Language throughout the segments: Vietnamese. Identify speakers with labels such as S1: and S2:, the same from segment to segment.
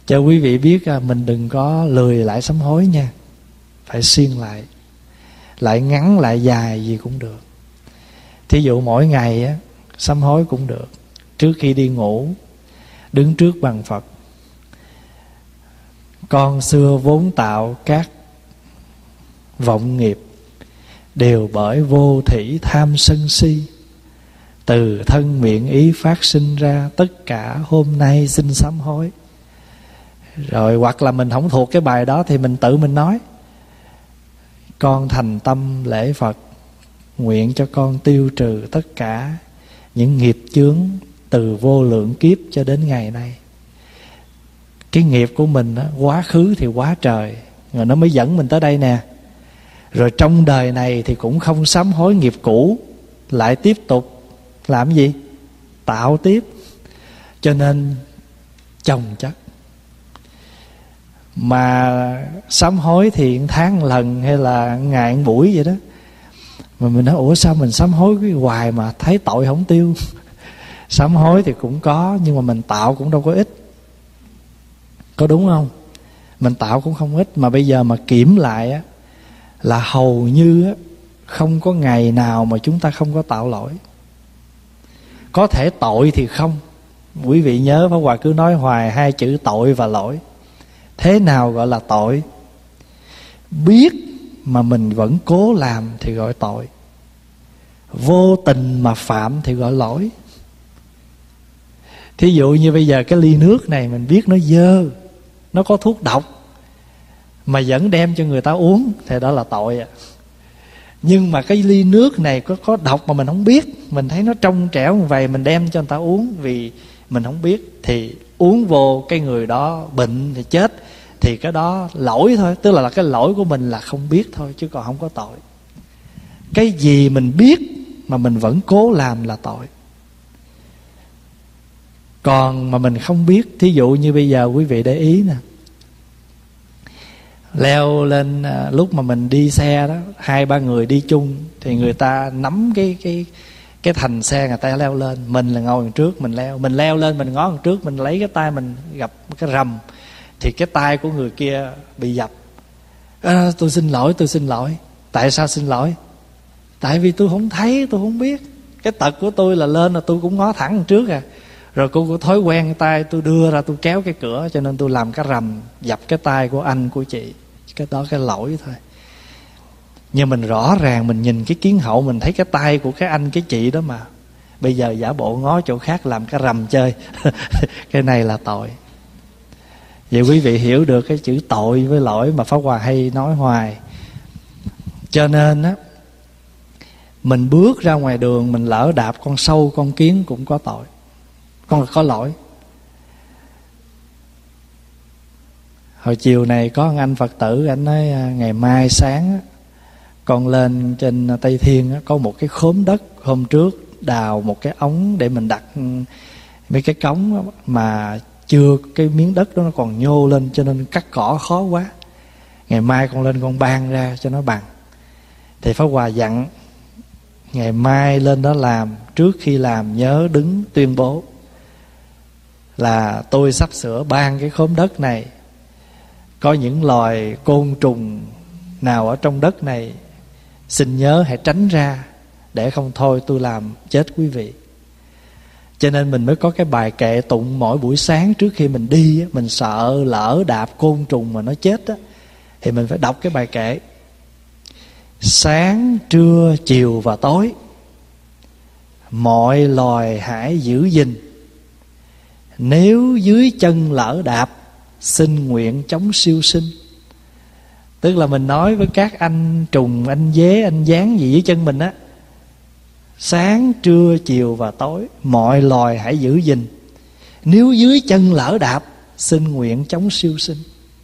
S1: Cho quý vị biết mình đừng có lười lại sám hối nha. Phải siêng lại. Lại ngắn lại dài gì cũng được. Thí dụ mỗi ngày sám hối cũng được. Trước khi đi ngủ, đứng trước bàn Phật: con xưa vốn tạo các vọng nghiệp, đều bởi vô thỉ tham sân si, từ thân miệng ý phát sinh ra, tất cả hôm nay xin sám hối. Rồi hoặc là mình không thuộc cái bài đó thì mình tự mình nói: con thành tâm lễ Phật, nguyện cho con tiêu trừ tất cả những nghiệp chướng từ vô lượng kiếp cho đến ngày nay. Cái nghiệp của mình quá khứ thì quá trời, rồi nó mới dẫn mình tới đây nè. Rồi trong đời này thì cũng không sám hối nghiệp cũ, lại tiếp tục làm gì? Tạo tiếp. Cho nên chồng chất. Mà sám hối thì tháng lần hay là ngày buổi vậy đó. Mà mình nói ủa sao mình sám hối cái hoài mà thấy tội không tiêu. Sám hối thì cũng có, nhưng mà mình tạo cũng đâu có ít. Có đúng không? Mình tạo cũng không ít. Mà bây giờ mà kiểm lại á, là hầu như á, không có ngày nào mà chúng ta không có tạo lỗi. Có thể tội thì không. Quý vị nhớ Pháp Hòa cứ nói hoài hai chữ tội và lỗi. Thế nào gọi là tội? Biết mà mình vẫn cố làm thì gọi tội. Vô tình mà phạm thì gọi lỗi. Thí dụ như bây giờ cái ly nước này mình biết nó dơ, nó có thuốc độc, mà vẫn đem cho người ta uống thì đó là tội à. Nhưng mà cái ly nước này có độc mà mình không biết, mình thấy nó trong trẻo như vậy, mình đem cho người ta uống vì mình không biết, thì uống vô cái người đó bệnh thì chết, thì cái đó lỗi thôi. Tức là cái lỗi của mình là không biết thôi, chứ còn không có tội. Cái gì mình biết mà mình vẫn cố làm là tội. Còn mà mình không biết, thí dụ như bây giờ quý vị để ý nè, leo lên lúc mà mình đi xe đó, 2-3 người đi chung thì người ta nắm cái thành xe, người ta leo lên, mình là ngồi đằng trước, mình leo lên, mình ngó đằng trước, mình lấy cái tay mình gặp cái rầm thì cái tay của người kia bị dập. Tôi xin lỗi. Tại sao xin lỗi? Tại vì tôi không thấy, tôi không biết. Cái tật của tôi là lên là tôi cũng ngó thẳng đằng trước à. Rồi cô có thói quen tay tôi đưa ra, tôi kéo cái cửa, cho nên tôi làm cái rầm dập cái tay của anh của chị. Cái đó cái lỗi thôi. Nhưng mình rõ ràng mình nhìn cái kiến hậu, mình thấy cái tay của cái anh cái chị đó mà. Bây giờ giả bộ ngó chỗ khác làm cái rầm chơi. Cái này là tội. Vậy quý vị hiểu được cái chữ tội với lỗi mà Pháp Hòa hay nói hoài. Cho nên á, mình bước ra ngoài đường, mình lỡ đạp con sâu con kiến cũng có tội, có lỗi. Hồi chiều này có một anh Phật tử, anh nói ngày mai sáng con lên trên Tây Thiên có một cái khóm đất, hôm trước đào một cái ống để mình đặt mấy cái cống, mà chưa, cái miếng đất đó nó còn nhô lên, cho nên cắt cỏ khó quá. Ngày mai con lên con ban ra cho nó bằng. Thì Pháp Hòa dặn ngày mai lên đó làm, trước khi làm nhớ đứng tuyên bố là tôi sắp sửa ban cái khóm đất này, có những loài côn trùng nào ở trong đất này xin nhớ hãy tránh ra, để không thôi tôi làm chết quý vị. Cho nên mình mới có cái bài kệ tụng mỗi buổi sáng trước khi mình đi. Mình sợ lỡ đạp côn trùng mà nó chết á, thì mình phải đọc cái bài kệ: sáng, trưa, chiều và tối, mọi loài hãy giữ gìn. Nếu dưới chân lỡ đạp, xin nguyện chống siêu sinh. Tức là mình nói với các anh trùng, anh dế, anh gián gì dưới chân mình á: sáng, trưa, chiều và tối, mọi loài hãy giữ gìn. Nếu dưới chân lỡ đạp, xin nguyện chống siêu sinh.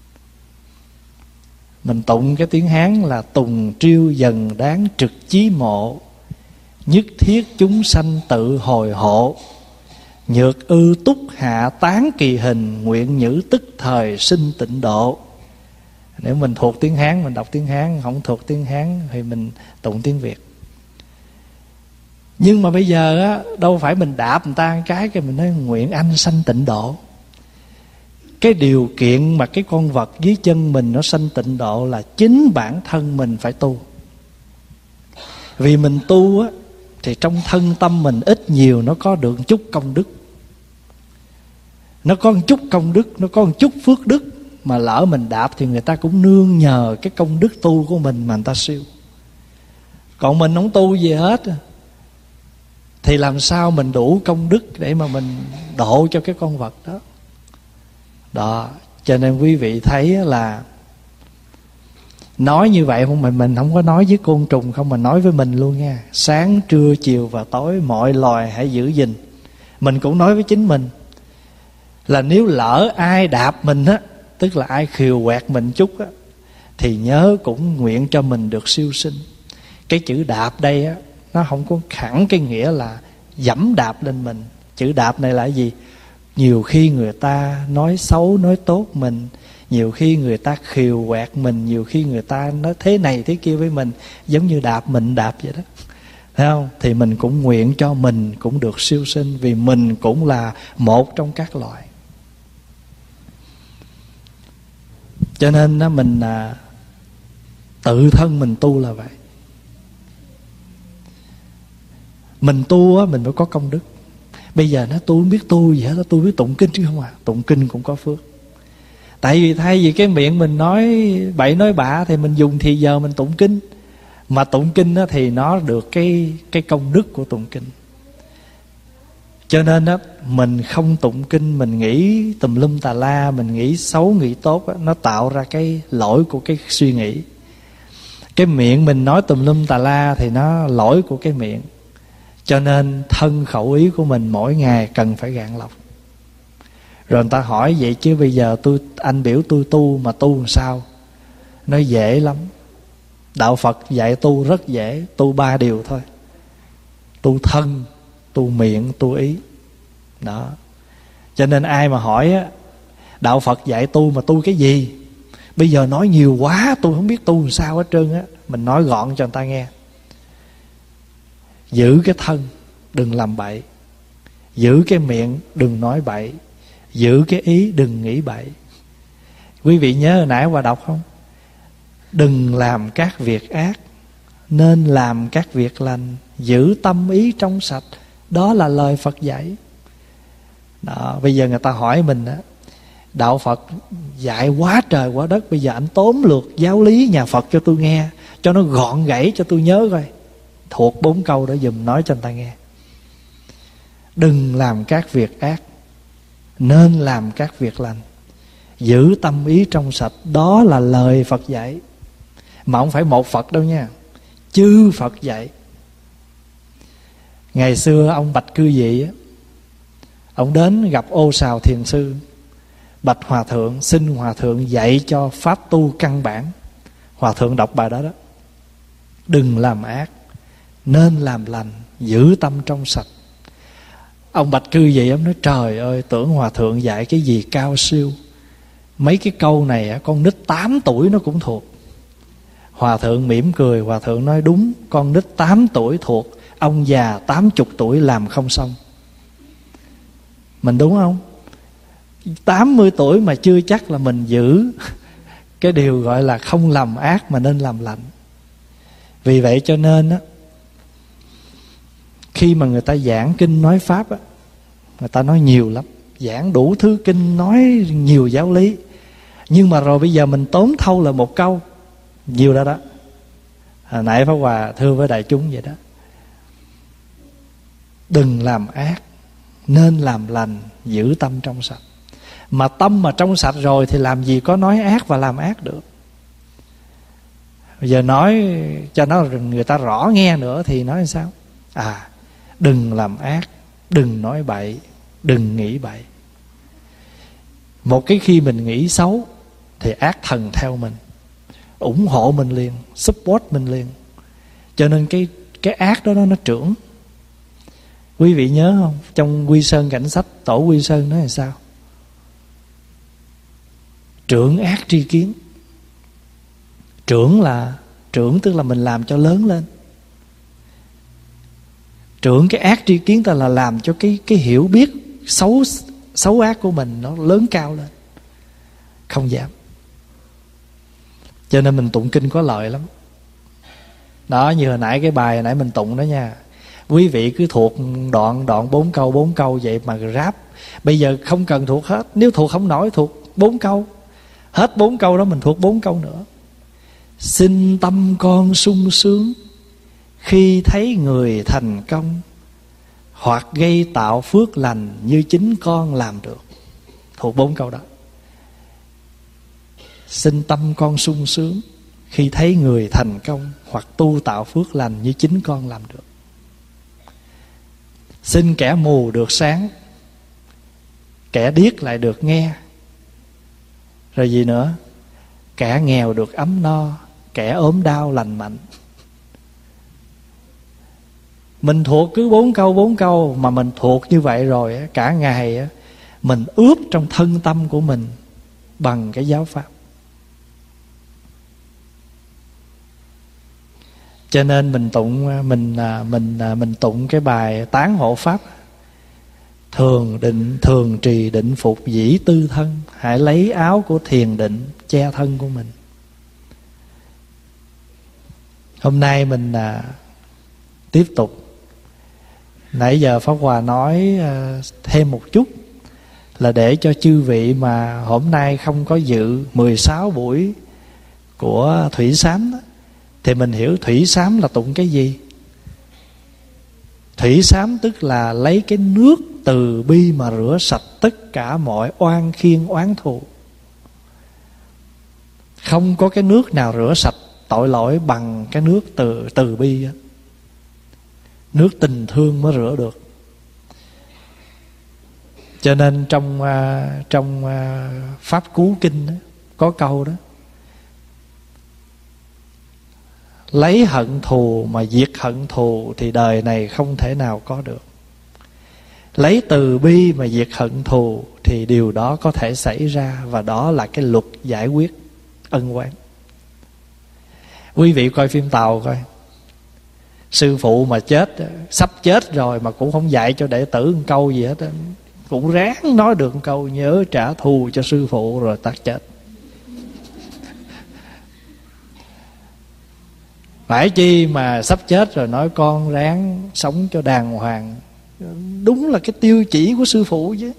S1: Mình tụng cái tiếng Hán là: tùng triêu dần đáng trực chí mộ, nhất thiết chúng sanh tự hồi hộ. Nhược ư túc hạ tán kỳ hình, nguyện nhữ tức thời sinh tịnh độ. Nếu mình thuộc tiếng Hán mình đọc tiếng Hán, không thuộc tiếng Hán thì mình tụng tiếng Việt. Nhưng mà bây giờ á, đâu phải mình đạp người ta một cái mình nói nguyện anh sanh tịnh độ. Cái điều kiện mà cái con vật dưới chân mình nó sanh tịnh độ là chính bản thân mình phải tu. Vì mình tu á, thì trong thân tâm mình ít nhiều nó có được chút công đức. Nó có một chút công đức, nó có một chút phước đức. Mà lỡ mình đạp thì người ta cũng nương nhờ cái công đức tu của mình mà người ta siêu. Còn mình không tu gì hết thì làm sao mình đủ công đức để mà mình độ cho cái con vật đó. Đó, cho nên quý vị thấy là nói như vậy không, mà mình không có nói với côn trùng không, mà nói với mình luôn nha. Sáng, trưa, chiều và tối mọi loài hãy giữ gìn. Mình cũng nói với chính mình là nếu lỡ ai đạp mình á, tức là ai khều quẹt mình chút á, thì nhớ cũng nguyện cho mình được siêu sinh. Cái chữ đạp đây á, nó không có hẳn cái nghĩa là dẫm đạp lên mình. Chữ đạp này là gì? Nhiều khi người ta nói xấu nói tốt mình, nhiều khi người ta khều quẹt mình, nhiều khi người ta nói thế này thế kia với mình, giống như đạp mình đạp vậy đó, thấy không? Thì mình cũng nguyện cho mình cũng được siêu sinh, vì mình cũng là một trong các loài. Cho nên mình tự thân mình tu là vậy. Mình tu á, mình phải có công đức. Bây giờ tôi không biết tu gì hết, tôi biết tụng kinh chứ không à. Tụng kinh cũng có phước. Tại vì thay vì cái miệng mình nói bậy nói bạ thì mình dùng thì giờ mình tụng kinh. Mà tụng kinh á, thì nó được cái công đức của tụng kinh. Cho nên á, mình không tụng kinh, mình nghĩ tùm lum tà la, mình nghĩ xấu nghĩ tốt á, nó tạo ra cái lỗi của cái suy nghĩ. Cái miệng mình nói tùm lum tà la thì nó lỗi của cái miệng. Cho nên thân khẩu ý của mình mỗi ngày cần phải gạn lọc. Rồi người ta hỏi vậy chứ bây giờ anh biểu tôi tu mà tu làm sao? Nói dễ lắm. Đạo Phật dạy tu rất dễ. Tu 3 điều thôi. Tu thân, tu miệng, tu ý. Đó. Cho nên ai mà hỏi á, Đạo Phật dạy tu mà tu cái gì? Bây giờ nói nhiều quá tôi không biết tu làm sao hết trơn á. Mình nói gọn cho người ta nghe. Giữ cái thân, đừng làm bậy. Giữ cái miệng, đừng nói bậy. Giữ cái ý, đừng nghĩ bậy. Quý vị nhớ hồi nãy Hòa đọc không? Đừng làm các việc ác, nên làm các việc lành. Giữ tâm ý trong sạch. Đó là lời Phật dạy. Đó, bây giờ người ta hỏi mình á, Đạo Phật dạy quá trời quá đất, bây giờ anh tóm lược giáo lý nhà Phật cho tôi nghe, cho nó gọn gãy cho tôi nhớ coi. Thuộc 4 câu đó dùm nói cho người ta nghe. Đừng làm các việc ác, nên làm các việc lành. Giữ tâm ý trong sạch. Đó là lời Phật dạy. Mà không phải một Phật đâu nha, chư Phật dạy. Ngày xưa ông Bạch Cư Dị á, ông đến gặp Ô Sào Thiền Sư. Bạch Hòa Thượng, xin Hòa Thượng dạy cho pháp tu căn bản. Hòa Thượng đọc bài đó đó. Đừng làm ác, nên làm lành. Giữ tâm trong sạch. Ông Bạch Cư Dị ông nói trời ơi, tưởng Hòa Thượng dạy cái gì cao siêu. Mấy cái câu này con nít 8 tuổi nó cũng thuộc. Hòa Thượng mỉm cười. Hòa Thượng nói đúng, con nít 8 tuổi thuộc, ông già 80 tuổi làm không xong. Mình đúng không? 80 tuổi mà chưa chắc là mình giữ cái điều gọi là không làm ác mà nên làm lành. Vì vậy cho nên á, khi mà người ta giảng kinh nói pháp á, người ta nói nhiều lắm, giảng đủ thứ kinh, nói nhiều giáo lý. Nhưng mà rồi bây giờ mình tóm thâu là một câu, nhiều đó đó. Hồi nãy Pháp Hòa thưa với đại chúng vậy đó. Đừng làm ác, nên làm lành. Giữ tâm trong sạch. Mà tâm mà trong sạch rồi thì làm gì có nói ác và làm ác được. Bây giờ nói cho nó người ta rõ nghe nữa thì nói sao? Đừng làm ác, đừng nói bậy, đừng nghĩ bậy. Một cái khi mình nghĩ xấu thì ác thần theo mình, ủng hộ mình liền, support mình liền. Cho nên cái ác đó nó trưởng. Quý vị nhớ không? Trong Quy Sơn Cảnh Sách, Tổ Quy Sơn nói là sao? Trưởng ác tri kiến. Trưởng tức là mình làm cho lớn lên. Trưởng cái ác tri kiến ta là làm cho cái hiểu biết xấu ác của mình nó lớn cao lên. Không dám. Cho nên mình tụng kinh có lợi lắm. Đó, như hồi nãy cái bài hồi nãy mình tụng đó nha, quý vị cứ thuộc đoạn 4 câu vậy mà ráp. Bây giờ không cần thuộc hết, nếu thuộc không nổi thuộc 4 câu. Hết 4 câu đó mình thuộc 4 câu nữa. Xin tâm con sung sướng khi thấy người thành công, hoặc gây tạo phước lành như chính con làm được. Thuộc 4 câu đó. Xin tâm con sung sướng khi thấy người thành công, hoặc tu tạo phước lành như chính con làm được. Xin kẻ mù được sáng, kẻ điếc lại được nghe. Rồi gì nữa? Kẻ nghèo được ấm no, kẻ ốm đau lành mạnh. Mình thuộc cứ 4 câu mà mình thuộc như vậy rồi, cả ngày mình ướp trong thân tâm của mình bằng cái giáo pháp. Cho nên mình tụng cái bài tán hộ pháp: thường trì định phục dĩ tư thân, hãy lấy áo của thiền định che thân của mình. Hôm nay mình tiếp tục. Nãy giờ Pháp Hòa nói thêm một chút là để cho chư vị mà hôm nay không có dự 16 buổi của Thủy Sám đó, thì mình hiểu Thủy Sám là tụng cái gì. Thủy Sám tức là lấy cái nước từ bi mà rửa sạch tất cả mọi oan khiên oán thù. Không có cái nước nào rửa sạch tội lỗi bằng cái nước từ bi đó. Nước tình thương mới rửa được. Cho nên trong Pháp Cú Kinh đó, có câu đó: lấy hận thù mà diệt hận thù thì đời này không thể nào có được. Lấy từ bi mà diệt hận thù thì điều đó có thể xảy ra, và đó là cái luật giải quyết ân oán. Quý vị coi phim Tàu coi, sư phụ mà chết, sắp chết rồi mà cũng không dạy cho đệ tử một câu gì hết, cũng ráng nói được một câu nhớ trả thù cho sư phụ rồi tắt chết. Phải chi mà sắp chết rồi nói con ráng sống cho đàng hoàng. Đúng là cái tiêu chỉ của sư phụ chứ.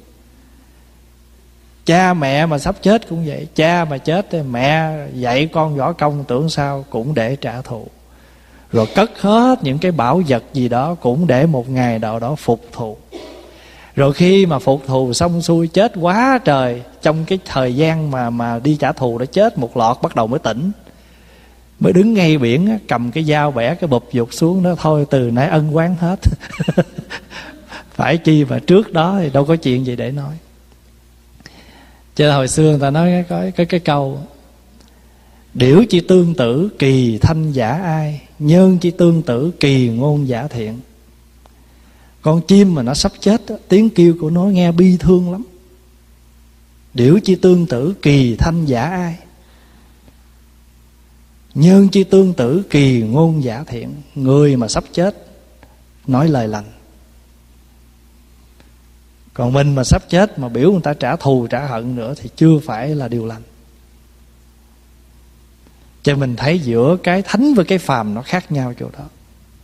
S1: Cha mẹ mà sắp chết cũng vậy. Cha mà chết thì mẹ dạy con võ công tưởng sao cũng để trả thù. Rồi cất hết những cái bảo vật gì đó cũng để một ngày nào đó phục thù. Rồi khi mà phục thù xong xuôi chết quá trời, trong cái thời gian mà đi trả thù đã chết một lọt, bắt đầu mới tỉnh, mới đứng ngay biển cầm cái dao bẻ cái bụp dục xuống đó. Thôi từ nãy ân oán hết. Phải chi mà trước đó thì đâu có chuyện gì để nói. Chứ hồi xưa người ta nói cái câu: điểu chi tương tử kỳ thanh giả ai, nhân chi tương tử kỳ ngôn giả thiện. Con chim mà nó sắp chết đó, tiếng kêu của nó nghe bi thương lắm. Điểu chi tương tử kỳ thanh giả ai, nhân chi tương tử kỳ ngôn giả thiện. Người mà sắp chết nói lời lành. Còn mình mà sắp chết mà biểu người ta trả thù trả hận nữa thì chưa phải là điều lành. Cho mình thấy giữa cái thánh với cái phàm nó khác nhau chỗ đó.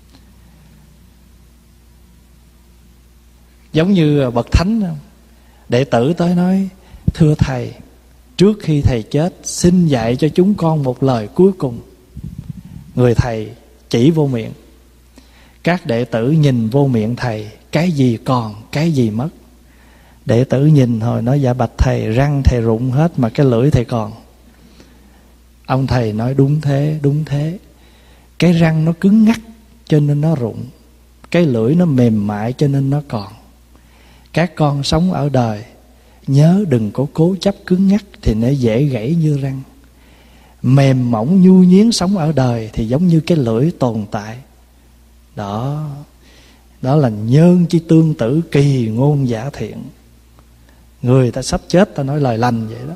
S1: Giống như bậc thánh, đệ tử tới nói: thưa thầy, trước khi thầy chết xin dạy cho chúng con một lời cuối cùng. Người thầy chỉ vô miệng. Các đệ tử nhìn vô miệng thầy, cái gì còn, cái gì mất. Đệ tử nhìn hồi nói: dạ bạch thầy, răng thầy rụng hết mà cái lưỡi thầy còn. Ông thầy nói: đúng thế, đúng thế. Cái răng nó cứng ngắc cho nên nó rụng, cái lưỡi nó mềm mại cho nên nó còn. Các con sống ở đời nhớ đừng có cố chấp cứng ngắc thì nó dễ gãy như răng. Mềm mỏng nhu nhuyến sống ở đời thì giống như cái lưỡi tồn tại. Đó là nhân chi tương tử kỳ ngôn giả thiện. Người ta sắp chết ta nói lời lành vậy đó.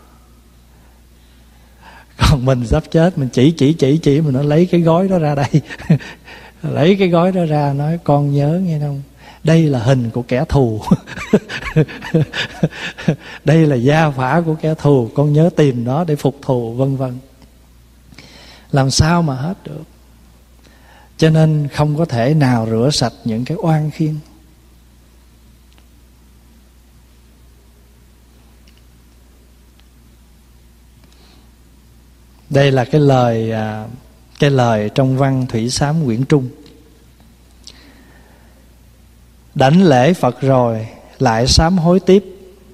S1: Còn mình sắp chết mình chỉ mình nó lấy cái gói đó ra đây. Lấy cái gói đó ra nói: con nhớ nghe không, đây là hình của kẻ thù. Đây là gia phả của kẻ thù, con nhớ tìm nó để phục thù, vân vân. Làm sao mà hết được. Cho nên không có thể nào rửa sạch những cái oan khiên. Đây là cái lời trong văn Thủy Sám Quyển Trung. Đảnh lễ Phật rồi lại sám hối tiếp.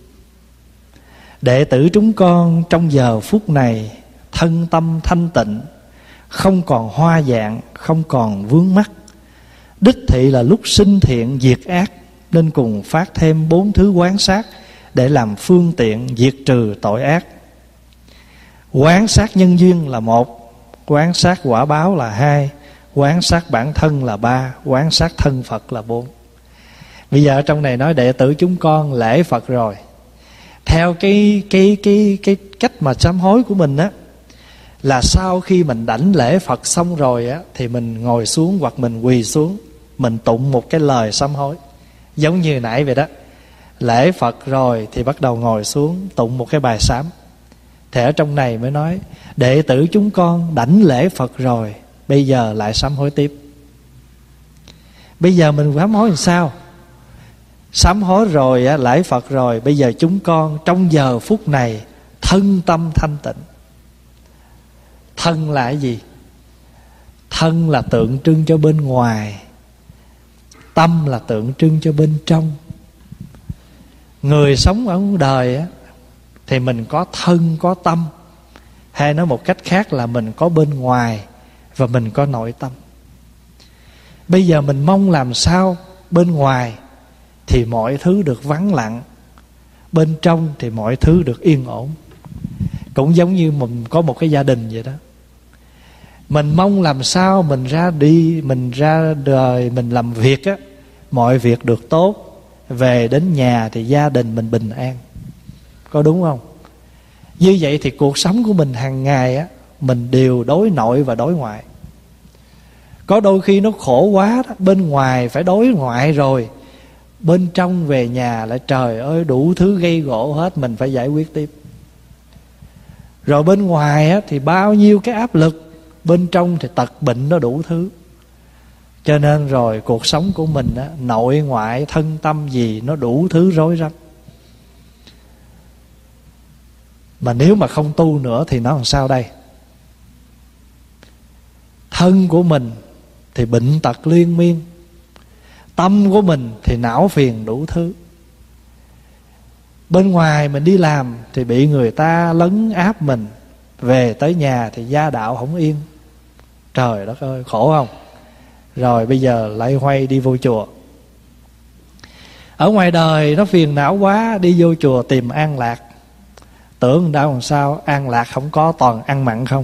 S1: Đệ tử chúng con trong giờ phút này thân tâm thanh tịnh, không còn hoa dạng, không còn vướng mắc. Đích thị là lúc sinh thiện diệt ác, nên cùng phát thêm 4 thứ quán sát để làm phương tiện diệt trừ tội ác. Quán sát nhân duyên là 1, quán sát quả báo là 2, quán sát bản thân là 3, quán sát thân Phật là 4. Bây giờ ở trong này nói đệ tử chúng con lễ Phật rồi. Theo cái cách mà sám hối của mình á, là sau khi mình đảnh lễ Phật xong rồi á, thì mình ngồi xuống hoặc mình quỳ xuống, mình tụng một cái lời sám hối. Giống như nãy vậy đó. Lễ Phật rồi thì bắt đầu ngồi xuống tụng một cái bài sám. Thì ở trong này mới nói đệ tử chúng con đảnh lễ Phật rồi, bây giờ lại sám hối tiếp. Bây giờ mình sám hối làm sao? Sám hối rồi, lễ Phật rồi, bây giờ chúng con trong giờ phút này thân tâm thanh tịnh. Thân là cái gì? Thân là tượng trưng cho bên ngoài, tâm là tượng trưng cho bên trong. Người sống ở đời á, thì mình có thân có tâm, hay nói một cách khác là mình có bên ngoài và mình có nội tâm. Bây giờ mình mong làm sao bên ngoài thì mọi thứ được vắng lặng, bên trong thì mọi thứ được yên ổn. Cũng giống như mình có một cái gia đình vậy đó. Mình mong làm sao mình ra đi, mình ra đời, mình làm việc á, mọi việc được tốt, về đến nhà thì gia đình mình bình an. Có đúng không? Như vậy thì cuộc sống của mình hàng ngày á, mình đều đối nội và đối ngoại. Có đôi khi nó khổ quá đó, bên ngoài phải đối ngoại rồi, bên trong về nhà lại trời ơi đủ thứ gây gổ hết, mình phải giải quyết tiếp. Rồi bên ngoài á, thì bao nhiêu cái áp lực, bên trong thì tật bệnh nó đủ thứ. Cho nên rồi cuộc sống của mình á, nội ngoại thân tâm gì nó đủ thứ rối rắm. Mà nếu mà không tu nữa thì nó làm sao đây? Thân của mình thì bệnh tật liên miên, tâm của mình thì não phiền đủ thứ. Bên ngoài mình đi làm thì bị người ta lấn áp mình, về tới nhà thì gia đạo không yên. Trời đất ơi, khổ không? Rồi bây giờ lại hoay đi vô chùa. Ở ngoài đời nó phiền não quá, đi vô chùa tìm an lạc. Tưởng đã làm sao, an lạc không có, toàn ăn mặn không.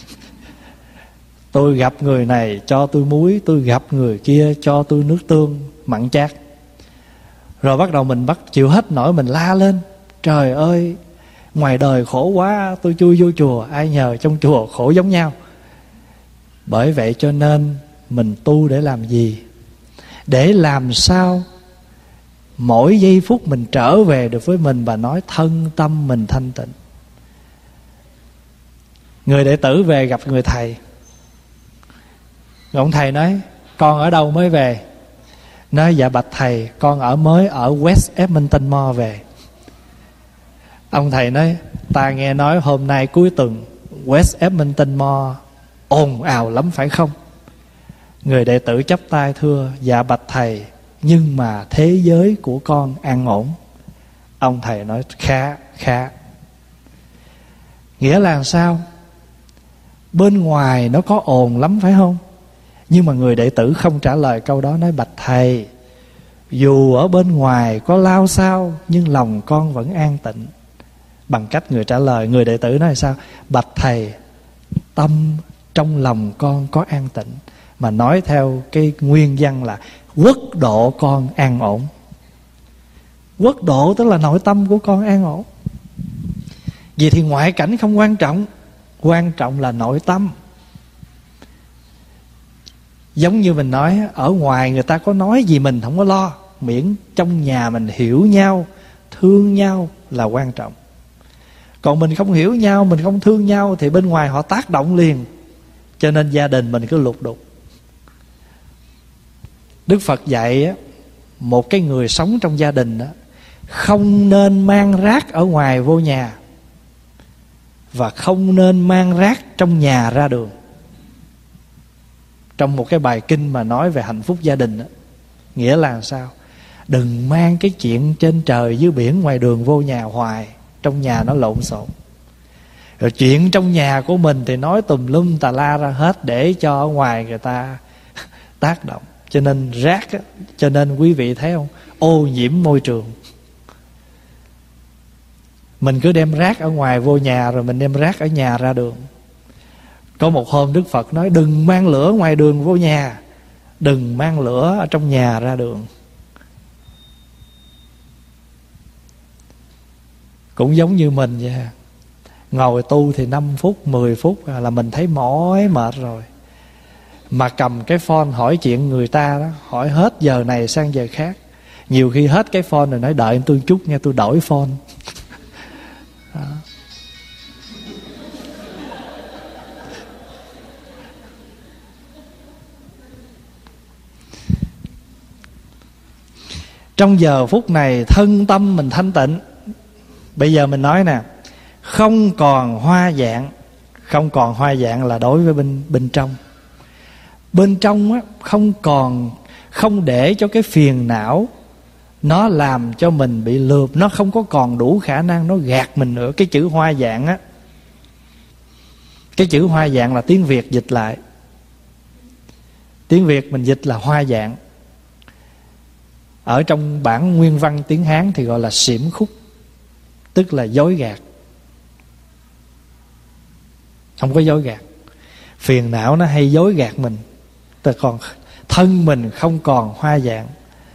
S1: Tôi gặp người này cho tôi muối, tôi gặp người kia cho tôi nước tương mặn chát. Rồi bắt đầu mình chịu hết nổi, mình la lên. Trời ơi, ngoài đời khổ quá, tôi chui vô chùa, ai nhờ trong chùa khổ giống nhau. Bởi vậy cho nên mình tu để làm gì? Để làm sao mỗi giây phút mình trở về được với mình và nói thân tâm mình thanh tịnh. Người đệ tử về gặp người thầy. Ông thầy nói con ở đâu mới về? Nói dạ bạch thầy, con mới ở West Edmonton Mall về. Ông thầy nói ta nghe nói hôm nay cuối tuần West Edmonton Mall ồn ào lắm phải không? Người đệ tử chắp tay thưa dạ bạch thầy, nhưng mà thế giới của con an ổn. Ông thầy nói khá. Nghĩa là sao? Bên ngoài nó có ồn lắm phải không? Nhưng mà người đệ tử không trả lời câu đó, nói bạch thầy, dù ở bên ngoài có lao sao nhưng lòng con vẫn an tịnh. Bằng cách người trả lời, người đệ tử nói sao? Bạch thầy, tâm trong lòng con có an tịnh. Mà nói theo cái nguyên văn là quốc độ con an ổn. Quốc độ tức là nội tâm của con an ổn. Vì thì ngoại cảnh không quan trọng, quan trọng là nội tâm. Giống như mình nói, ở ngoài người ta có nói gì mình không có lo, miễn trong nhà mình hiểu nhau, thương nhau là quan trọng. Còn mình không hiểu nhau, mình không thương nhau thì bên ngoài họ tác động liền. Cho nên gia đình mình cứ lục đục. Đức Phật dạy á, một cái người sống trong gia đình á, không nên mang rác ở ngoài vô nhà, và không nên mang rác trong nhà ra đường. Trong một cái bài kinh mà nói về hạnh phúc gia đình á, nghĩa là sao? Đừng mang cái chuyện trên trời dưới biển ngoài đường vô nhà hoài, trong nhà nó lộn xộn. Rồi chuyện trong nhà của mình thì nói tùm lum tà la ra hết, để cho ở ngoài người ta tác động. Cho nên rác á, cho nên quý vị thấy không, ô nhiễm môi trường. Mình cứ đem rác ở ngoài vô nhà, rồi mình đem rác ở nhà ra đường. Có một hôm Đức Phật nói đừng mang lửa ngoài đường vô nhà, đừng mang lửa ở trong nhà ra đường. Cũng giống như mình vậy. Ngồi tu thì 5 phút, 10 phút là mình thấy mỏi mệt rồi. Mà cầm cái phone hỏi chuyện người ta đó, hỏi hết giờ này sang giờ khác. Nhiều khi hết cái phone rồi nói đợi tôi chút nha, tôi đổi phone. Đó. Trong giờ phút này thân tâm mình thanh tịnh. Bây giờ mình nói nè, không còn hoa dạng. Không còn hoa dạng là đối với bên trong. Bên trong á, không để cho cái phiền não nó làm cho mình bị lừa. Nó không có còn đủ khả năng nó gạt mình nữa. Cái chữ hoa dạng á, cái chữ hoa dạng là tiếng Việt dịch lại. Tiếng Việt mình dịch là hoa dạng. Ở trong bản nguyên văn tiếng Hán thì gọi là xỉm khúc, tức là dối gạt. Không có dối gạt. Phiền não nó hay dối gạt mình. Còn thân mình không còn hoa dạng.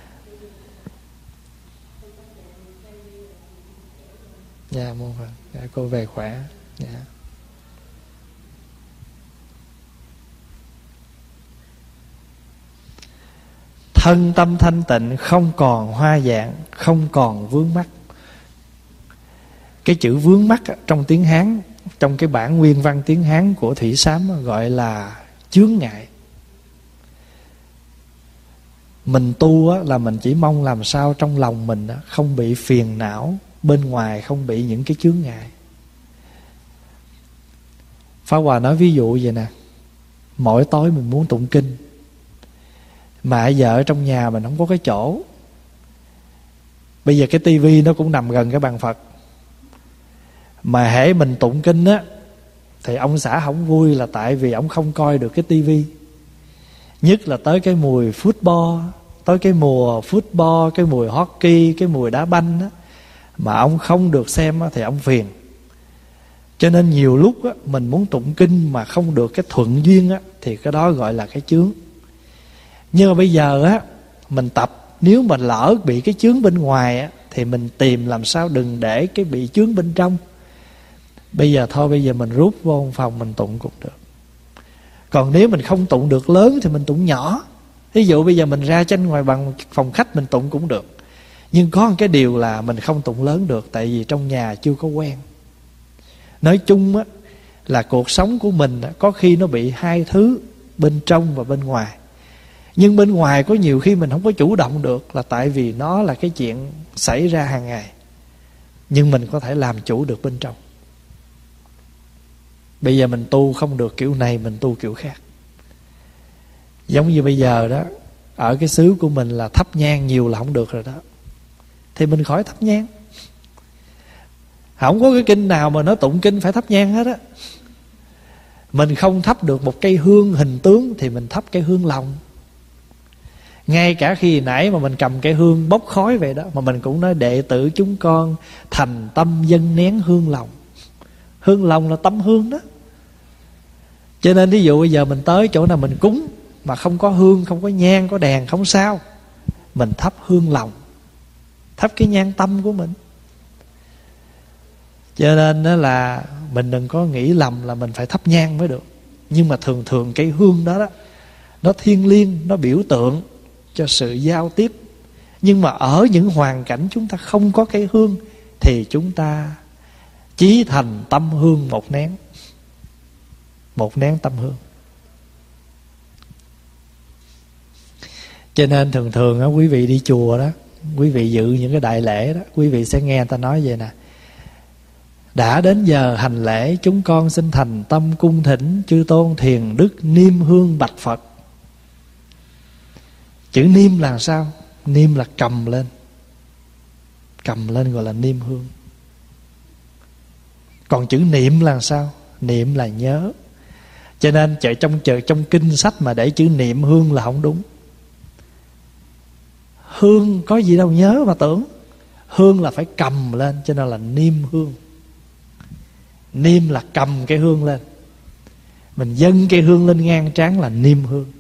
S1: Dạ mô Phật. Dạ, cô về khỏe. Dạ. Thân tâm thanh tịnh, không còn hoa dạng, không còn vướng mắc. Cái chữ vướng mắc trong tiếng Hán, trong cái bản nguyên văn tiếng Hán của Thủy Sám gọi là chướng ngại. Mình tu là mình chỉ mong làm sao trong lòng mình không bị phiền não, bên ngoài không bị những cái chướng ngại. Pháp Hòa nói ví dụ vậy nè, mỗi tối mình muốn tụng kinh, mà giờ ở trong nhà mình không có cái chỗ. Bây giờ cái tivi nó cũng nằm gần cái bàn Phật, mà hễ mình tụng kinh á thì ông xã không vui là tại vì ông không coi được cái tivi. Nhất là tới cái mùi football, tới cái mùa football, cái mùi hockey, cái mùi đá banh á, mà ông không được xem á, thì ông phiền. Cho nên nhiều lúc á, mình muốn tụng kinh mà không được cái thuận duyên á, thì cái đó gọi là cái chướng. Nhưng mà bây giờ á, mình tập, nếu mà lỡ bị cái chướng bên ngoài á, thì mình tìm làm sao đừng để cái bị chướng bên trong. Bây giờ thôi, bây giờ mình rút vô phòng mình tụng cũng được. Còn nếu mình không tụng được lớn thì mình tụng nhỏ. Ví dụ bây giờ mình ra trên ngoài bằng phòng khách mình tụng cũng được. Nhưng có một cái điều là mình không tụng lớn được, tại vì trong nhà chưa có quen. Nói chung á, là cuộc sống của mình có khi nó bị hai thứ, bên trong và bên ngoài. Nhưng bên ngoài có nhiều khi mình không có chủ động được, là tại vì nó là cái chuyện xảy ra hàng ngày. Nhưng mình có thể làm chủ được bên trong. Bây giờ mình tu không được kiểu này, mình tu kiểu khác. Giống như bây giờ đó, ở cái xứ của mình là thắp nhang nhiều là không được rồi đó, thì mình khỏi thắp nhang. Không có cái kinh nào mà nó tụng kinh phải thắp nhang hết á. Mình không thắp được một cây hương hình tướng thì mình thắp cây hương lòng. Ngay cả khi nãy mà mình cầm cây hương bốc khói vậy đó, mà mình cũng nói đệ tử chúng con thành tâm dâng nén hương lòng. Hương lòng là tâm hương đó. Cho nên ví dụ bây giờ mình tới chỗ nào mình cúng mà không có hương, không có nhang, có đèn, không sao, mình thắp hương lòng, thắp cái nhang tâm của mình. Cho nên đó là mình đừng có nghĩ lầm là mình phải thắp nhang mới được. Nhưng mà thường thường cái hương đó, nó thiêng liêng, nó biểu tượng cho sự giao tiếp Nhưng mà ở những hoàn cảnh chúng ta không có cây hương thì chúng ta chí thành tâm hương một nén. Một nén tâm hương. Cho nên thường thường á, quý vị đi chùa đó, quý vị dự những cái đại lễ đó, quý vị sẽ nghe người ta nói vậy nè: đã đến giờ hành lễ, chúng con xin thành tâm cung thỉnh chư tôn thiền đức niêm hương bạch Phật. Chữ niêm là sao? Niêm là cầm lên. Cầm lên gọi là niêm hương. Còn chữ niệm là sao? Niệm là nhớ. Cho nên trong kinh sách mà để chữ niệm hương là không đúng. Hương có gì đâu nhớ mà tưởng. Hương là phải cầm lên, cho nên là niêm hương. Niêm là cầm cái hương lên. Mình dâng cái hương lên ngang trán là niêm hương.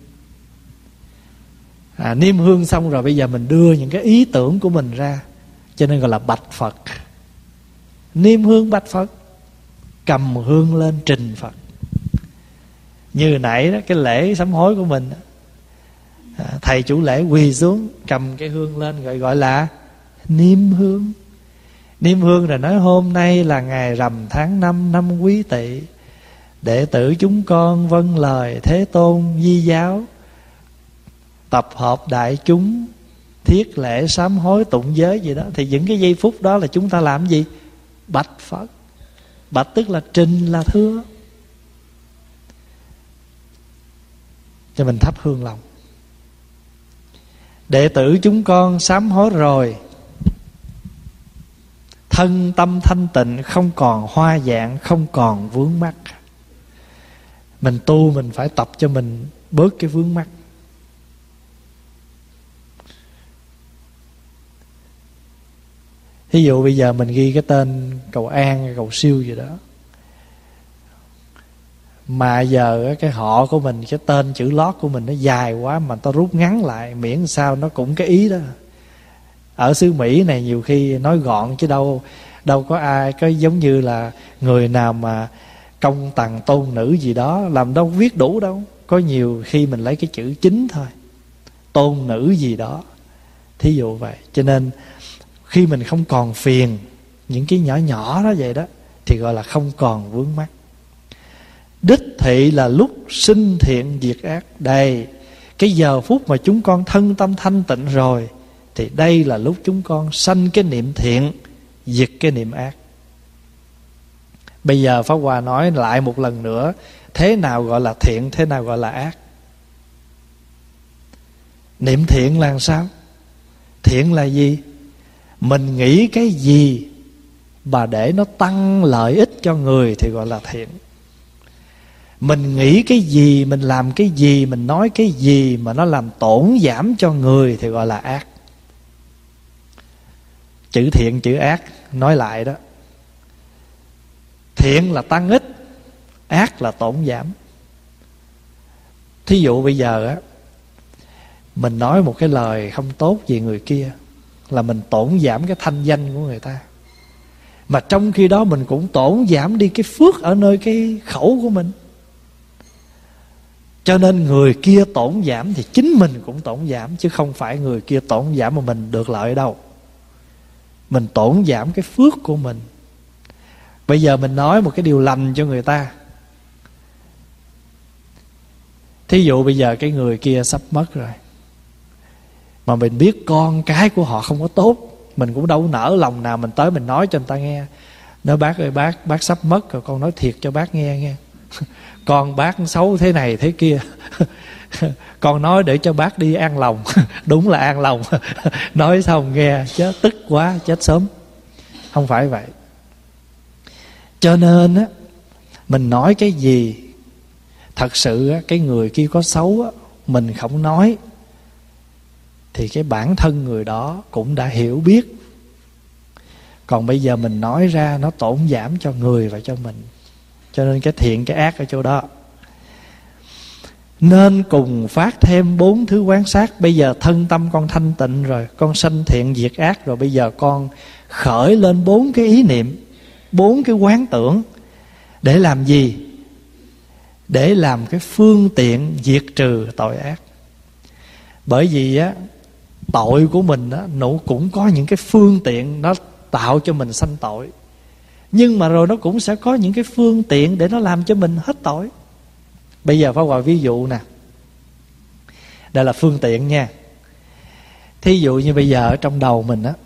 S1: Niêm hương xong rồi bây giờ mình đưa những cái ý tưởng của mình ra, cho nên gọi là bạch Phật. Niêm hương bạch Phật, cầm hương lên trình Phật. Như nãy đó, cái lễ sám hối của mình, thầy chủ lễ quỳ xuống cầm cái hương lên gọi là niêm hương. Niêm hương rồi nói: hôm nay là ngày rằm tháng 5 năm Quý Tỵ, đệ tử chúng con vâng lời Thế Tôn di giáo, tập hợp đại chúng thiết lễ sám hối tụng giới gì đó. Thì những cái giây phút đó là chúng ta làm gì? Bạch Phật. Bạch tức là trình, là thưa. Cho mình thắp hương lòng. Đệ tử chúng con sám hối rồi, thân tâm thanh tịnh, không còn hoa dạng, không còn vướng mắc. Mình tu mình phải tập cho mình bớt cái vướng mắc. Ví dụ bây giờ mình ghi cái tên cầu An, cầu Siêu gì đó, mà giờ cái họ của mình, cái tên chữ lót của mình nó dài quá, mà tao rút ngắn lại, miễn sao nó cũng cái ý đó. Ở xứ Mỹ này nhiều khi nói gọn chứ đâu có ai có giống như là người nào mà công tằng tôn nữ gì đó làm đâu viết đủ đâu. Có nhiều khi mình lấy cái chữ chính thôi, tôn nữ gì đó, thí dụ vậy. Cho nên khi mình không còn phiền những cái nhỏ nhỏ đó vậy đó, thì gọi là không còn vướng mắc. Đích thị là lúc sinh thiện diệt ác. Đây, cái giờ phút mà chúng con thân tâm thanh tịnh rồi, thì đây là lúc chúng con sanh cái niệm thiện, diệt cái niệm ác. Bây giờ Pháp Hòa nói lại một lần nữa, thế nào gọi là thiện, thế nào gọi là ác. Niệm thiện là sao? Thiện là gì? Mình nghĩ cái gì mà để nó tăng lợi ích cho người thì gọi là thiện. Mình nghĩ cái gì, mình làm cái gì, mình nói cái gì mà nó làm tổn giảm cho người thì gọi là ác. Chữ thiện, chữ ác nói lại đó. Thiện là tăng ích, ác là tổn giảm. Thí dụ bây giờ á, mình nói một cái lời không tốt về người kia là mình tổn giảm cái thanh danh của người ta. Mà trong khi đó mình cũng tổn giảm đi cái phước ở nơi cái khẩu của mình. Cho nên người kia tổn giảm thì chính mình cũng tổn giảm, chứ không phải người kia tổn giảm mà mình được lợi đâu. Mình tổn giảm cái phước của mình. Bây giờ mình nói một cái điều lành cho người ta. Thí dụ bây giờ cái người kia sắp mất rồi, mà mình biết con cái của họ không có tốt, mình cũng đâu nỡ lòng nào mình tới mình nói cho người ta nghe. Nói: bác ơi, bác sắp mất rồi, con nói thiệt cho bác nghe. Con bác xấu thế này thế kia. Con nói để cho bác đi an lòng. Đúng là an lòng. Nói xong nghe chết, tức quá, chết sớm. Không phải vậy. Cho nên á, mình nói cái gì, thật sự á, cái người kia có xấu á, mình không nói thì cái bản thân người đó cũng đã hiểu biết. Còn bây giờ mình nói ra nó tổn giảm cho người và cho mình. Cho nên cái thiện cái ác ở chỗ đó. Nên cùng phát thêm 4 thứ quán sát. Bây giờ thân tâm con thanh tịnh rồi, con sanh thiện diệt ác rồi, bây giờ con khởi lên 4 cái ý niệm, 4 cái quán tưởng. Để làm gì? Để làm cái phương tiện diệt trừ tội ác. Bởi vì á, tội của mình đó, nó cũng có những cái phương tiện nó tạo cho mình sanh tội. Nhưng mà rồi nó cũng sẽ có những cái phương tiện để nó làm cho mình hết tội. Bây giờ Pháp Hòa ví dụ nè. Đây là phương tiện nha. Thí dụ như bây giờ ở trong đầu mình á,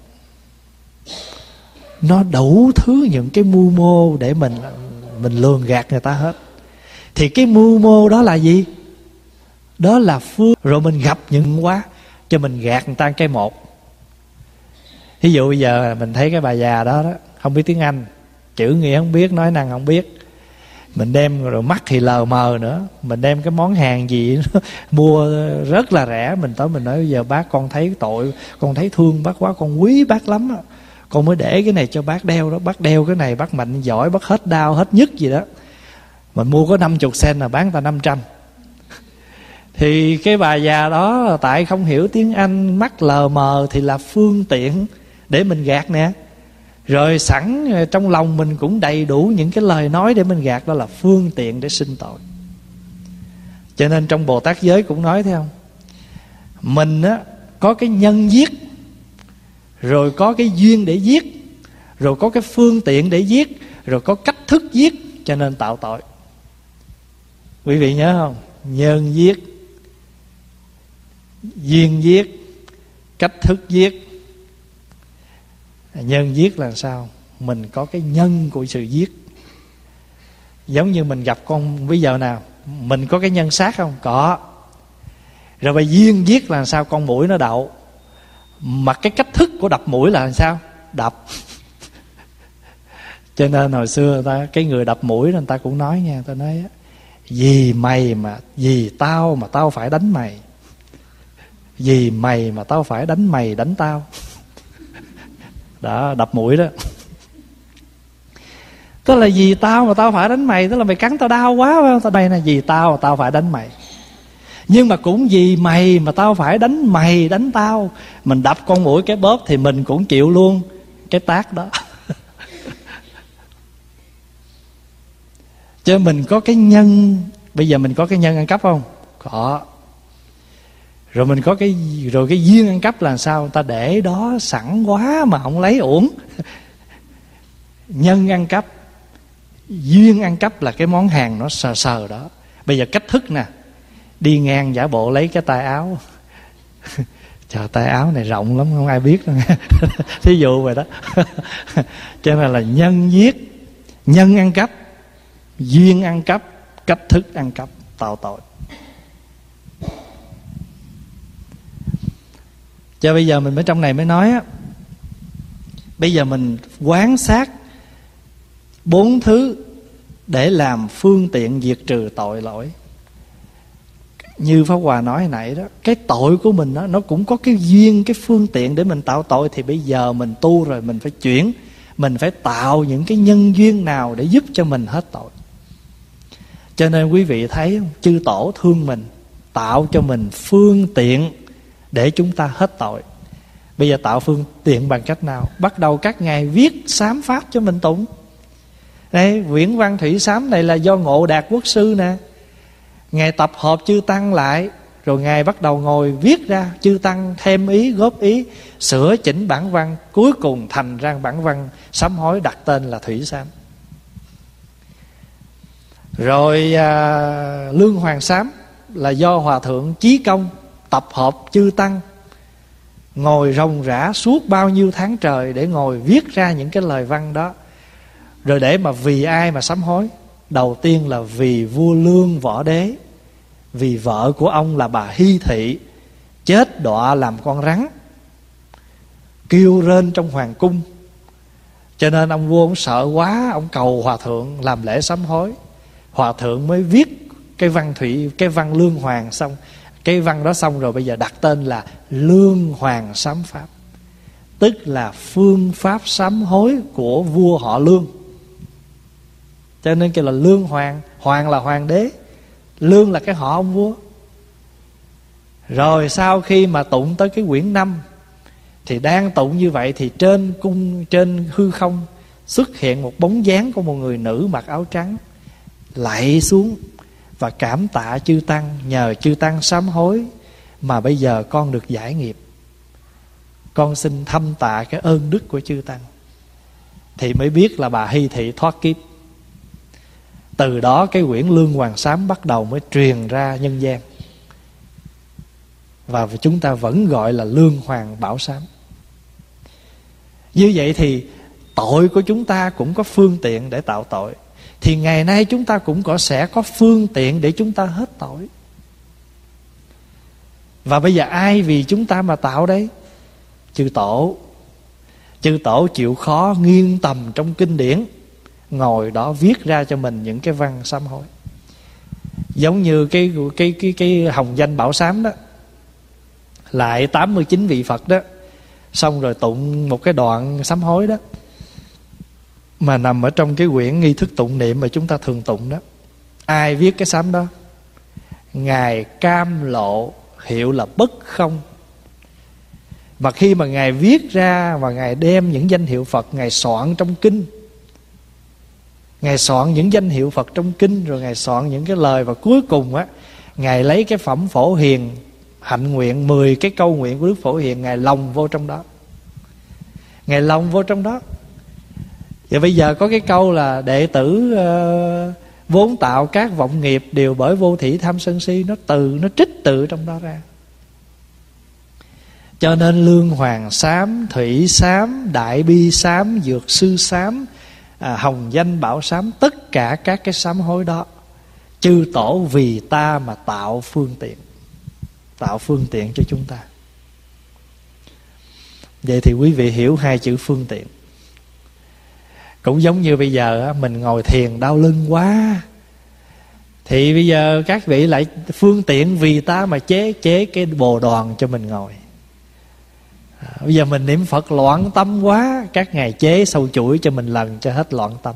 S1: nó đủ thứ những cái mưu mô để mình lường gạt người ta hết. Thì cái mưu mô đó là gì? Đó là phương. Rồi mình gặp những quá cho mình gạt người ta cái một. Ví dụ bây giờ mình thấy cái bà già đó, không biết tiếng Anh, chữ nghĩa không biết, nói năng không biết, mình đem rồi mắt thì lờ mờ nữa, mình đem cái món hàng gì đó, mua rất là rẻ, mình tới mình nói bây giờ bác con thấy tội, con thấy thương bác quá, con quý bác lắm, con mới để cái này cho bác đeo đó, bác đeo cái này bác mạnh giỏi, bác hết đau hết nhức gì đó. Mình mua có 50 sen là bán ta 500. Thì cái bà già đó tại không hiểu tiếng Anh, mắt lờ mờ thì là phương tiện để mình gạt nè. Rồi sẵn trong lòng mình cũng đầy đủ những cái lời nói để mình gạt, đó là phương tiện để sinh tội. Cho nên trong Bồ Tát giới cũng nói thấy không, mình á có cái nhân giết, rồi có cái duyên để giết, rồi có cái phương tiện để giết, rồi có cách thức giết, cho nên tạo tội. Quý vị nhớ không? Nhân giết, duyên giết, cách thức giết. Nhân giết là sao? Mình có cái nhân của sự giết. Giống như mình gặp con bây giờ nào, mình có cái nhân sát không? Có. Rồi bây duyên giết là sao? Con muỗi nó đậu. Mà cái cách thức của đập muỗi là sao? Đập. Cho nên hồi xưa cái người đập muỗi người ta cũng nói nha, ta nói vì mày mà, vì tao mà tao phải đánh mày, vì mày mà tao phải đánh mày đánh tao. Đó, đập mũi đó. Tức là vì tao mà tao phải đánh mày, tức là mày cắn tao đau quá phải không? Tao đây là vì tao mà tao phải đánh mày. Nhưng mà cũng vì mày mà tao phải đánh mày đánh tao. Mình đập con muỗi cái bóp thì mình cũng chịu luôn cái tát đó. Cho mình có cái nhân. Bây giờ mình có cái nhân ăn cắp không? Có. Rồi mình có cái duyên ăn cắp là sao? Ta để đó sẵn quá mà không lấy uổng. Nhân ăn cắp, duyên ăn cắp là cái món hàng nó sờ sờ đó. Bây giờ cách thức nè, đi ngang giả bộ lấy cái tay áo. Trời, tay áo này rộng lắm không ai biết đâu nghe. Thí dụ vậy đó. Cho nên là nhân giết, nhân ăn cắp, duyên ăn cắp, cách thức ăn cắp, tạo tội. Cho bây giờ mình ở trong này mới nói á, bây giờ mình quán sát 4 thứ để làm phương tiện diệt trừ tội lỗi. Như Pháp Hòa nói hồi nãy đó, cái tội của mình đó, nó cũng có cái duyên, cái phương tiện để mình tạo tội. Thì bây giờ mình tu rồi mình phải chuyển, mình phải tạo những cái nhân duyên nào để giúp cho mình hết tội. Cho nên quý vị thấy không? Chư Tổ thương mình, tạo cho mình phương tiện để chúng ta hết tội. Bây giờ tạo phương tiện bằng cách nào? Bắt đầu các ngài viết sám pháp cho mình tụng. Đây, quyển Văn Thủy Sám này là do Ngộ Đạt Quốc sư nè. Ngài tập hợp chư tăng lại, rồi ngài bắt đầu ngồi viết ra, chư tăng thêm ý, góp ý, sửa chỉnh bản văn, cuối cùng thành ra bản văn sám hối, đặt tên là Thủy Sám. Rồi Lương Hoàng Sám là do Hòa Thượng Chí Công tập hợp chư tăng, ngồi ròng rã suốt bao nhiêu tháng trời để ngồi viết ra những cái lời văn đó. Rồi để mà vì ai mà sám hối? Đầu tiên là vì vua Lương Võ Đế, vì vợ của ông là bà Hy Thị chết đọa làm con rắn, kêu rên trong hoàng cung. Cho nên ông vua ông sợ quá, ông cầu Hòa Thượng làm lễ sám hối. Hòa Thượng mới viết cái văn Lương Hoàng xong. Cái văn đó xong rồi bây giờ đặt tên là Lương Hoàng Sám Pháp, tức là phương pháp sám hối của vua họ Lương. Cho nên kêu là Lương Hoàng. Hoàng là hoàng đế, Lương là cái họ ông vua. Rồi sau khi mà tụng tới cái quyển 5, thì đang tụng như vậy thì trên cung, trên hư không xuất hiện một bóng dáng của một người nữ mặc áo trắng, lạy xuống và cảm tạ chư tăng, nhờ chư tăng sám hối mà bây giờ con được giải nghiệp. con xin thâm tạ cái ơn đức của chư tăng. Thì mới biết là bà Hy Thị thoát kiếp. Từ đó cái quyển Lương Hoàng Sám bắt đầu mới truyền ra nhân gian, và chúng ta vẫn gọi là Lương Hoàng Bảo Sám. Như vậy thì tội của chúng ta cũng có phương tiện để tạo tội, thì ngày nay chúng ta cũng sẽ có phương tiện để chúng ta hết tội. Và bây giờ ai vì chúng ta mà tạo đấy? Chư Tổ. Chư Tổ chịu khó nghiêng tầm trong kinh điển, ngồi đó viết ra cho mình những cái văn sám hối. Giống như cái hồng danh Bảo Sám đó, lại 89 vị Phật đó, xong rồi tụng một cái đoạn sám hối đó, mà nằm ở trong cái quyển nghi thức tụng niệm mà chúng ta thường tụng đó. Ai viết cái sám đó? Ngài Cam Lộ, hiệu là Bất Không. Mà khi mà Ngài viết ra và Ngài đem những danh hiệu Phật Ngài soạn trong kinh, Ngài soạn những danh hiệu Phật trong kinh, rồi Ngài soạn những cái lời, và cuối cùng á, Ngài lấy cái phẩm Phổ Hiền hạnh nguyện, 10 cái câu nguyện của Đức Phổ Hiền, Ngài lồng vô trong đó. Ngài lồng vô trong đó. Và bây giờ có cái câu là đệ tử vốn tạo các vọng nghiệp đều bởi vô thỉ tham sân si, nó trích từ trong đó ra. Cho nên Lương Hoàng Sám, Thủy Sám, Đại Bi Sám, Dược Sư Sám, Hồng Danh Bảo Sám, tất cả các cái sám hối đó, chư Tổ vì ta mà tạo phương tiện, tạo phương tiện cho chúng ta. Vậy thì quý vị hiểu hai chữ phương tiện. Cũng giống như bây giờ mình ngồi thiền đau lưng quá, thì bây giờ các vị lại phương tiện vì ta mà chế cái bồ đoàn cho mình ngồi. Bây giờ mình niệm Phật loạn tâm quá, các ngài chế sâu chuỗi cho mình lần cho hết loạn tâm.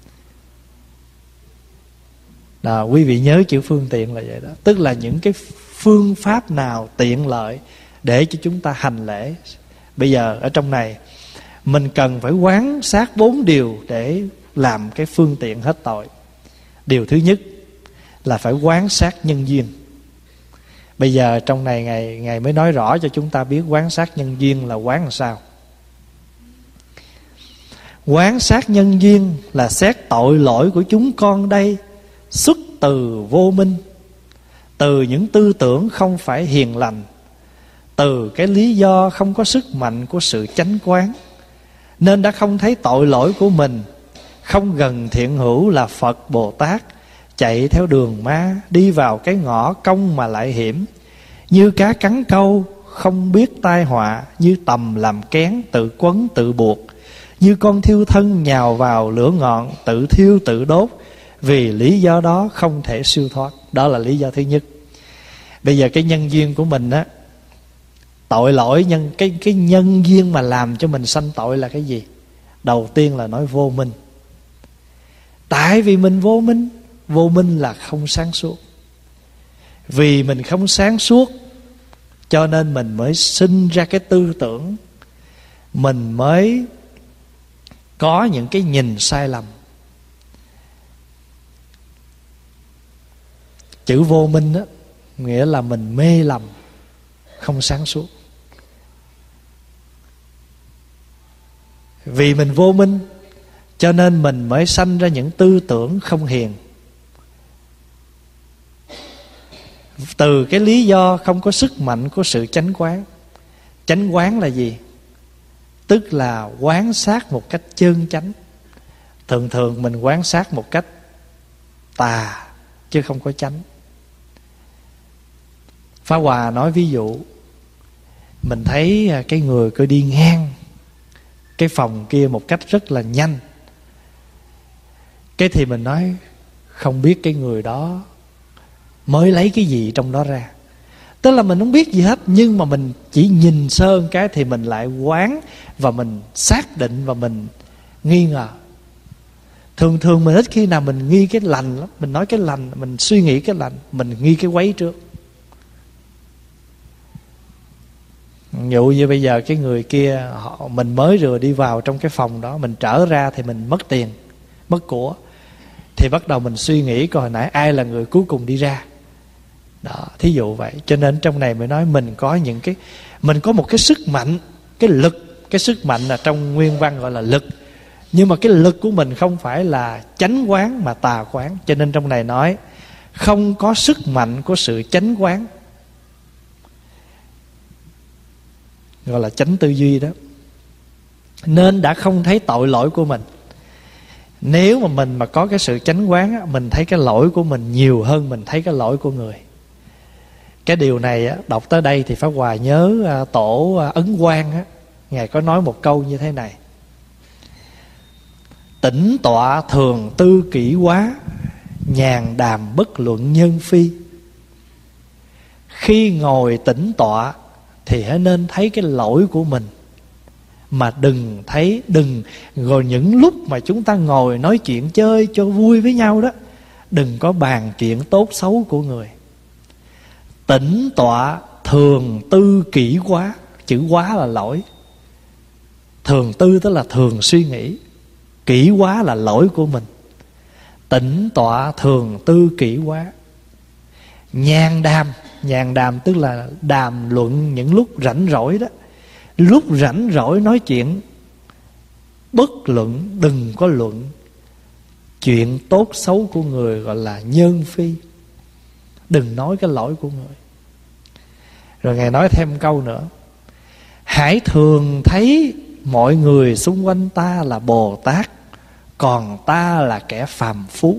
S1: Đó, quý vị nhớ chữ phương tiện là vậy đó. Tức là những cái phương pháp nào tiện lợi để cho chúng ta hành lễ. Bây giờ ở trong này mình cần phải quán sát 4 điều để làm cái phương tiện hết tội. Điều thứ nhất là phải quán sát nhân duyên. Bây giờ trong này Ngài mới nói rõ cho chúng ta biết quán sát nhân duyên là quán làm sao. Quán sát nhân duyên là xét tội lỗi của chúng con đây xuất từ vô minh, từ những tư tưởng không phải hiền lành, từ cái lý do không có sức mạnh của sự chánh quán, nên đã không thấy tội lỗi của mình, không gần thiện hữu là Phật Bồ Tát, chạy theo đường ma, đi vào cái ngõ cong mà lại hiểm, như cá cắn câu không biết tai họa, như tầm làm kén tự quấn tự buộc, như con thiêu thân nhào vào lửa ngọn tự thiêu tự đốt, vì lý do đó không thể siêu thoát. Đó là lý do thứ nhất. Bây giờ cái nhân duyên của mình á, tội lỗi cái nhân duyên mà làm cho mình sanh tội là cái gì? Đầu tiên là nói vô minh. Tại vì mình vô minh. Vô minh là không sáng suốt. Vì mình không sáng suốt cho nên mình mới sinh ra cái tư tưởng, mình mới có những cái nhìn sai lầm. Chữ vô minh đó nghĩa là mình mê lầm, không sáng suốt. Vì mình vô minh cho nên mình mới sanh ra những tư tưởng không hiền. Từ cái lý do không có sức mạnh của sự chánh quán. Chánh quán là gì? Tức là quán sát một cách chân chánh. Thường thường mình quán sát một cách tà chứ không có chánh. Pháp Hòa nói ví dụ, mình thấy cái người cứ đi ngang cái phòng kia một cách rất là nhanh, cái thì mình nói không biết cái người đó mới lấy cái gì trong đó ra. Tức là mình không biết gì hết, nhưng mà mình chỉ nhìn sơ cái thì mình lại quán và mình xác định và mình nghi ngờ. Thường thường mình ít khi nào mình nghi cái lành lắm. Mình nói cái lành, mình suy nghĩ cái lành, mình nghi cái quấy trước. Ví dụ như bây giờ cái người kia mình mới vừa đi vào trong cái phòng đó, mình trở ra thì mình mất tiền, mất của, thì bắt đầu mình suy nghĩ coi hồi nãy ai là người cuối cùng đi ra. Đó, thí dụ vậy. Cho nên trong này mới nói mình có những cái, mình có một cái sức mạnh Cái lực, cái sức mạnh là trong nguyên văn gọi là lực. Nhưng mà cái lực của mình không phải là chánh quán mà tà quán. Cho nên trong này nói không có sức mạnh của sự chánh quán, gọi là chánh tư duy đó. Nên đã không thấy tội lỗi của mình. Nếu mà mình mà có cái sự chánh quán á, mình thấy cái lỗi của mình nhiều hơn mình thấy cái lỗi của người. Cái điều này á, đọc tới đây thì Pháp Hòa nhớ tổ Ấn Quang á, Ngài có nói một câu như thế này: tĩnh tọa thường tư kỷ quá, nhàn đàm bất luận nhân phi. Khi ngồi tĩnh tọa thì hãy nên thấy cái lỗi của mình, mà đừng rồi những lúc mà chúng ta ngồi nói chuyện chơi cho vui với nhau đó, đừng có bàn chuyện tốt xấu của người. Tĩnh tọa thường tư kỷ quá. Chữ quá là lỗi. Thường tư tức là thường suy nghĩ, kỷ quá là lỗi của mình. Tĩnh tọa thường tư kỷ quá. Nhàn đàm tức là đàm luận những lúc rảnh rỗi đó. Lúc rảnh rỗi nói chuyện, bất luận, đừng có luận chuyện tốt xấu của người, gọi là nhân phi. Đừng nói cái lỗi của người. Rồi Ngài nói thêm câu nữa: hãy thường thấy mọi người xung quanh ta là Bồ Tát, còn ta là kẻ phàm phu.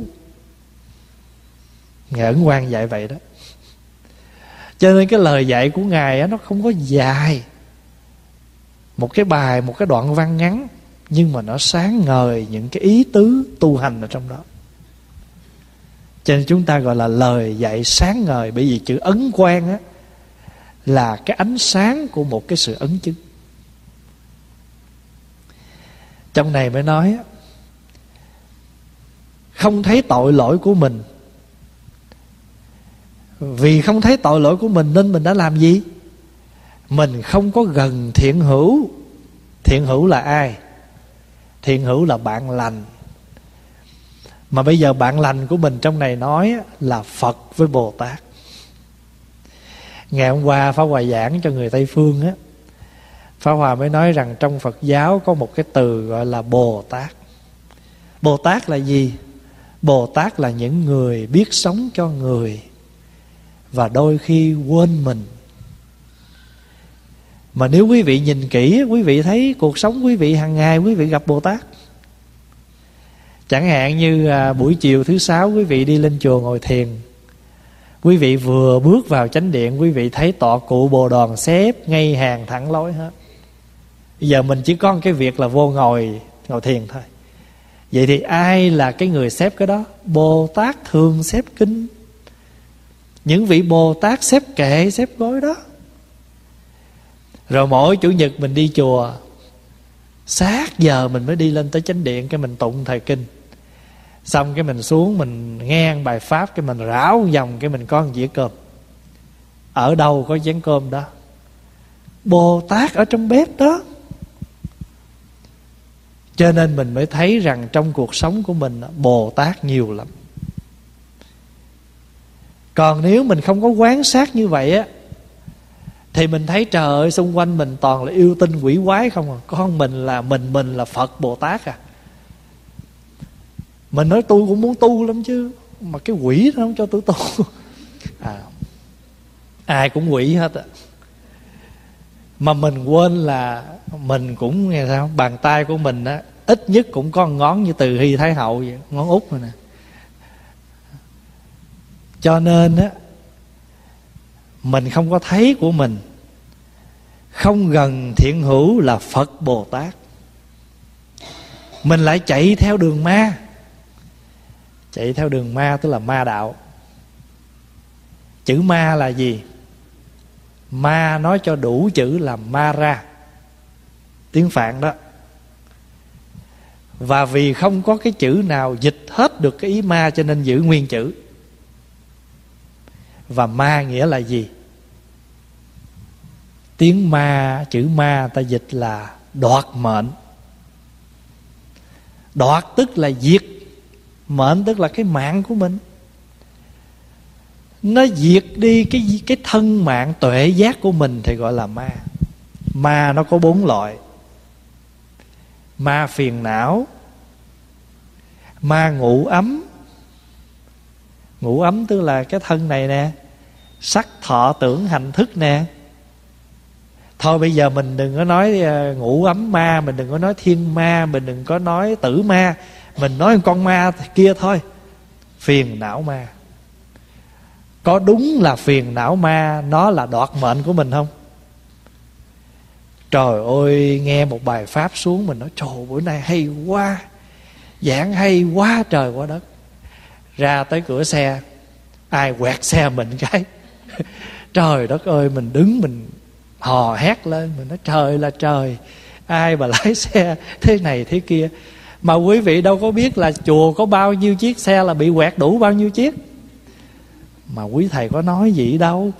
S1: Ngài Ấn Quang dạy vậy đó. Cho nên cái lời dạy của Ngài á, nó không có dài, một cái bài, một cái đoạn văn ngắn, nhưng mà nó sáng ngời những cái ý tứ tu hành ở trong đó. Cho nên chúng ta gọi là lời dạy sáng ngời. Bởi vì chữ ấn quang á, là cái ánh sáng của một cái sự ấn chứng. Trong này mới nói không thấy tội lỗi của mình. Vì không thấy tội lỗi của mình nên mình đã làm gì? Mình không có gần thiện hữu. Thiện hữu là ai? Thiện hữu là bạn lành. Mà bây giờ bạn lành của mình trong này nói là Phật với Bồ Tát. Ngày hôm qua Pháp Hòa giảng cho người Tây Phương á, Pháp Hòa mới nói rằng trong Phật giáo có một cái từ gọi là Bồ Tát. Bồ Tát là gì? Bồ Tát là những người biết sống cho người và đôi khi quên mình. Mà nếu quý vị nhìn kỹ, quý vị thấy cuộc sống quý vị hàng ngày quý vị gặp Bồ Tát. Chẳng hạn như buổi chiều thứ Sáu quý vị đi lên chùa ngồi thiền, quý vị vừa bước vào chánh điện, quý vị thấy tọa cụ Bồ Đoàn xếp ngay hàng thẳng lối hết. Bây giờ mình chỉ có cái việc là vô ngồi thiền thôi. Vậy thì ai là cái người xếp cái đó? Bồ Tát thường xếp kinh. Những vị Bồ Tát xếp kệ, xếp gối đó. Rồi mỗi Chủ nhật mình đi chùa, sát giờ mình mới đi lên tới chánh điện, cái mình tụng thời kinh. Xong cái mình xuống, mình nghe bài pháp, cái mình rảo vòng, cái mình có một dĩa cơm. Ở đâu có chén cơm đó? Bồ Tát ở trong bếp đó. Cho nên mình mới thấy rằng trong cuộc sống của mình Bồ Tát nhiều lắm. Còn nếu mình không có quan sát như vậy á, thì mình thấy trời ơi, xung quanh mình toàn là yêu tinh quỷ quái không à. Con mình là Phật Bồ Tát à. Mình nói tôi cũng muốn tu lắm chứ, mà cái quỷ nó không cho tôi tu. Ai cũng quỷ hết á. Mà mình quên là mình cũng nghe sao, bàn tay của mình á, ít nhất cũng có ngón như Từ Hy Thái Hậu vậy, ngón út rồi nè. Cho nên á, mình không có thấy của mình. Không gần thiện hữu là Phật Bồ Tát. Mình lại chạy theo đường ma. Chạy theo đường ma tức là ma đạo. Chữ ma là gì? Ma nói cho đủ chữ là ma ra, tiếng Phạn đó. Và vì không có cái chữ nào dịch hết được cái ý ma, cho nên giữ nguyên chữ. Và ma nghĩa là gì? Tiếng ma, chữ ma ta dịch là đoạt mệnh. Đoạt tức là diệt, mệnh tức là cái mạng của mình. Nó diệt đi cái thân mạng tuệ giác của mình thì gọi là ma. Ma nó có 4 loại: ma phiền não, ma ngủ ấm. Ngủ ấm tức là cái thân này nè, sắc thọ tưởng hành thức nè. Thôi bây giờ mình đừng có nói ngủ ấm ma, mình đừng có nói thiên ma, mình đừng có nói tử ma, mình nói con ma kia thôi. Phiền não ma. Có đúng là phiền não ma nó là đoạt mệnh của mình không? Trời ơi, nghe một bài pháp xuống mình nói trời, bữa nay hay quá, giảng hay quá trời quá đất. Ra tới cửa xe, ai quẹt xe mình cái trời đất ơi, mình đứng mình hò hét lên, mình nói trời là trời, ai mà lái xe thế này thế kia. Mà quý vị đâu có biết là chùa có bao nhiêu chiếc xe là bị quẹt đủ bao nhiêu chiếc. Mà quý thầy có nói gì đâu.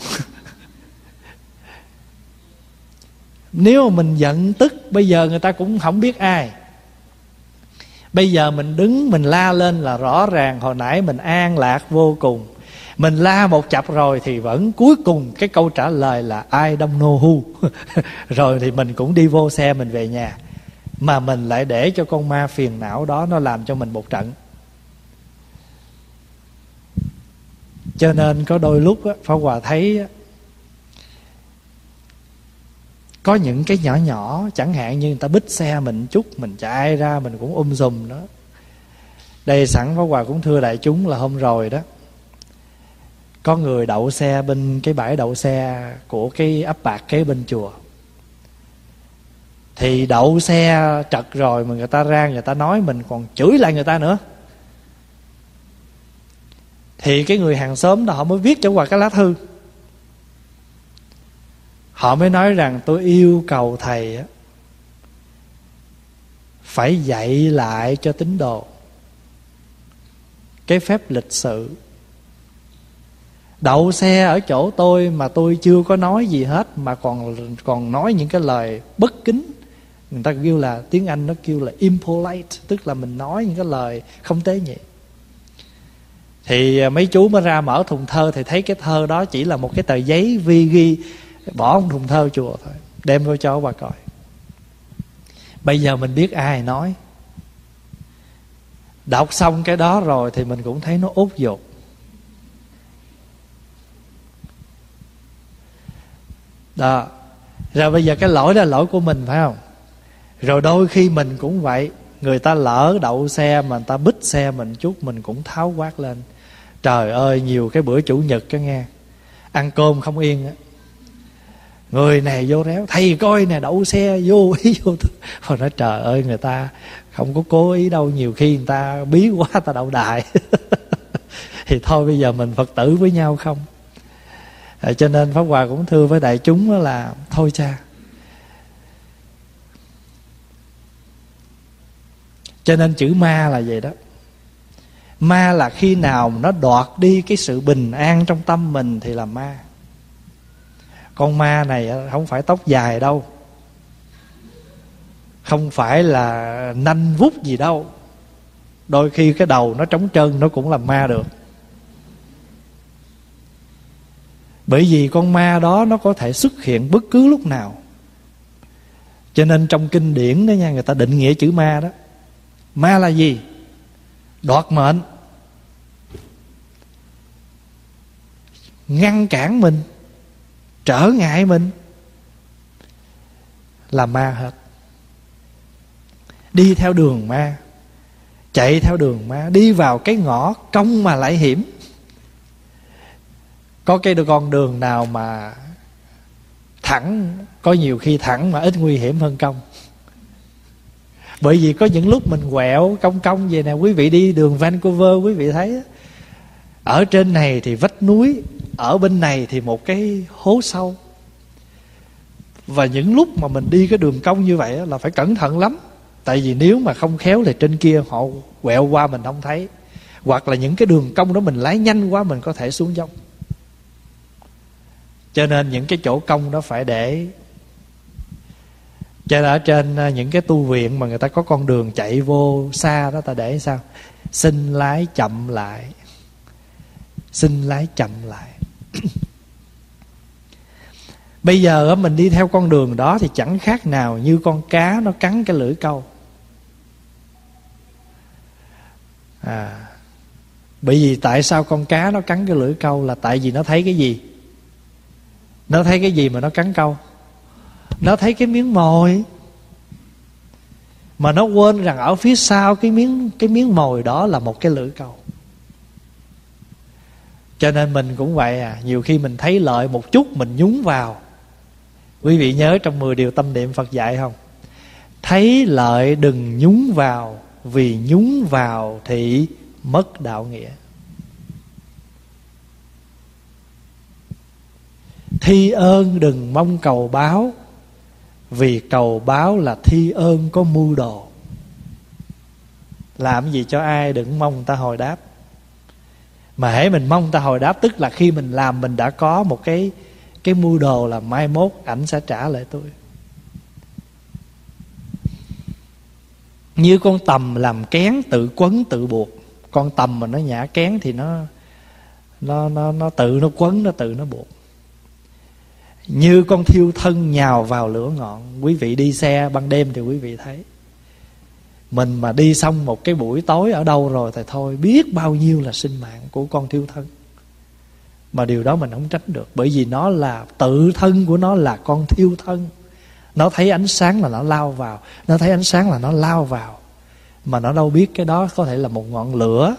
S1: Nếu mà mình giận tức, bây giờ người ta cũng không biết ai. Bây giờ mình đứng mình la lên là rõ ràng hồi nãy mình an lạc vô cùng. Mình la một chập rồi thì vẫn cuối cùng cái câu trả lời là I don't know who. Rồi thì mình cũng đi vô xe mình về nhà. Mà mình lại để cho con ma phiền não đó nó làm cho mình một trận. Cho nên có đôi lúc á, Pháp Hòa thấy á, có những cái nhỏ nhỏ, chẳng hạn như người ta bít xe mình chút, mình chạy ra mình cũng sùm đó. Đây sẵn Pháp Hòa cũng thưa đại chúng là hôm rồi đó, có người đậu xe bên cái bãi đậu xe của cái ấp Bạc kế bên chùa. Thì đậu xe trật rồi mà người ta ra người ta nói mình còn chửi lại người ta nữa. Thì cái người hàng xóm đó họ mới viết cho Hòa cái lá thư. Họ mới nói rằng tôi yêu cầu thầy á, phải dạy lại cho tín đồ cái phép lịch sự. Đậu xe ở chỗ tôi mà tôi chưa có nói gì hết, mà còn nói những cái lời bất kính. Người ta kêu là, tiếng Anh nó kêu là impolite, tức là mình nói những cái lời không tế nhị. Thì mấy chú mới ra mở thùng thơ thì thấy cái thơ đó chỉ là một cái tờ giấy vi ghi, bỏ trong thùng thơ chùa thôi, đem vô cho bà coi. Bây giờ mình biết ai nói. Đọc xong cái đó rồi thì mình cũng thấy nó út dột. Đó. Rồi bây giờ cái lỗi đó là lỗi của mình phải không? Rồi đôi khi mình cũng vậy. Người ta lỡ đậu xe mà người ta bít xe mình chút, mình cũng tháo quát lên. Trời ơi, nhiều cái bữa chủ nhật cái nghe, ăn cơm không yên á, người này vô réo, thầy coi nè đậu xe vô ý vô. Rồi nói trời ơi, người ta không có cố ý đâu, nhiều khi người ta bí quá ta đậu đại. Thì thôi bây giờ mình Phật tử với nhau không. Cho nên Pháp Hòa cũng thưa với đại chúng là thôi cha. Cho nên chữ ma là vậy đó. Ma là khi nào nó đoạt đi cái sự bình an trong tâm mình thì là ma. Con ma này không phải tóc dài đâu, không phải là nanh vút gì đâu. Đôi khi cái đầu nó trống trơn nó cũng làm ma được. Bởi vì con ma đó nó có thể xuất hiện bất cứ lúc nào. Cho nên trong kinh điển đó nha, người ta định nghĩa chữ ma đó. Ma là gì? Đoạt mệnh, ngăn cản mình, trở ngại mình, là ma hết. Đi theo đường ma, chạy theo đường ma, đi vào cái ngõ cong mà lại hiểm. Có cái con đường nào mà thẳng, có nhiều khi thẳng mà ít nguy hiểm hơn cong. Bởi vì có những lúc mình quẹo cong cong về nè, quý vị đi đường Vancouver quý vị thấy, ở trên này thì vách núi, ở bên này thì một cái hố sâu. Và những lúc mà mình đi cái đường cong như vậy là phải cẩn thận lắm. Tại vì nếu mà không khéo thì trên kia họ quẹo qua mình không thấy. Hoặc là những cái đường cong đó mình lái nhanh quá mình có thể xuống dốc. Cho nên những cái chỗ cong đó phải để. Cho nên ở trên những cái tu viện mà người ta có con đường chạy vô xa đó, ta để sao? Xin lái chậm lại, xin lái chậm lại. Bây giờ mình đi theo con đường đó thì chẳng khác nào như con cá nó cắn cái lưỡi câu. Bởi vì tại sao con cá nó cắn cái lưỡi câu? Là tại vì nó thấy cái gì? Nó thấy cái gì mà nó cắn câu? Nó thấy cái miếng mồi. Mà nó quên rằng ở phía sau cái miếng mồi đó là một cái lưỡi câu. Cho nên mình cũng vậy nhiều khi mình thấy lợi một chút mình nhúng vào. Quý vị nhớ trong 10 điều tâm niệm Phật dạy không? Thấy lợi đừng nhúng vào, vì nhúng vào thì mất đạo nghĩa. Thi ơn đừng mong cầu báo, vì cầu báo là thi ơn có mưu đồ. Làm gì cho ai đừng mong người ta hồi đáp. Mà hễ mình mong người ta hồi đáp, tức là khi mình làm mình đã có một cái mưu đồ là mai mốt ảnh sẽ trả lại tôi. Như con tầm làm kén tự quấn tự buộc. Con tầm mà nó nhả kén thì nó tự nó quấn, nó tự nó buộc. Như con thiêu thân nhào vào lửa ngọn. Quý vị đi xe ban đêm thì quý vị thấy. Mình mà đi xong một cái buổi tối ở đâu rồi thì thôi, biết bao nhiêu là sinh mạng của con thiêu thân. Mà điều đó mình không tránh được. Bởi vì nó là tự thân của nó là con thiêu thân. Nó thấy ánh sáng là nó lao vào. Nó thấy ánh sáng là nó lao vào. Mà nó đâu biết cái đó có thể là một ngọn lửa.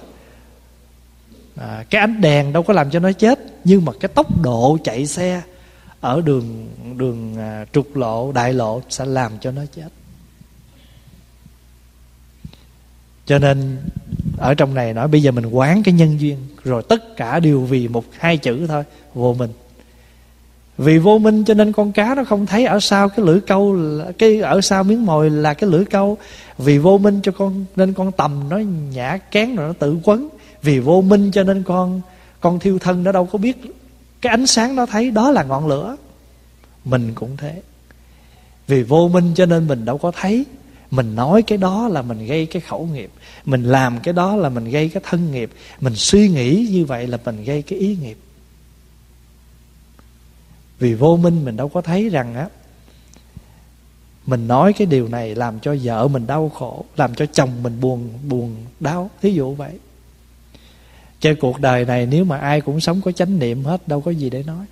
S1: Cái ánh đèn đâu có làm cho nó chết. Nhưng mà cái tốc độ chạy xe ở đường trục lộ, đại lộ sẽ làm cho nó chết. Cho nên ở trong này nói bây giờ mình quán cái nhân duyên, rồi tất cả đều vì một hai chữ thôi, vô minh. Vì vô minh cho nên con cá nó không thấy ở sau cái lưỡi câu, ở sau miếng mồi là cái lưỡi câu. Vì vô minh nên con tầm nó nhả kén rồi nó tự quấn. Vì vô minh cho nên con thiêu thân nó đâu có biết cái ánh sáng nó thấy đó là ngọn lửa. Mình cũng thế. Vì vô minh cho nên mình đâu có thấy. Mình nói cái đó là mình gây cái khẩu nghiệp. Mình làm cái đó là mình gây cái thân nghiệp. Mình suy nghĩ như vậy là mình gây cái ý nghiệp. Vì vô minh mình đâu có thấy rằng mình nói cái điều này làm cho vợ mình đau khổ, làm cho chồng mình buồn đau. Thí dụ vậy. Trên cuộc đời này nếu mà ai cũng sống có chánh niệm hết, đâu có gì để nói.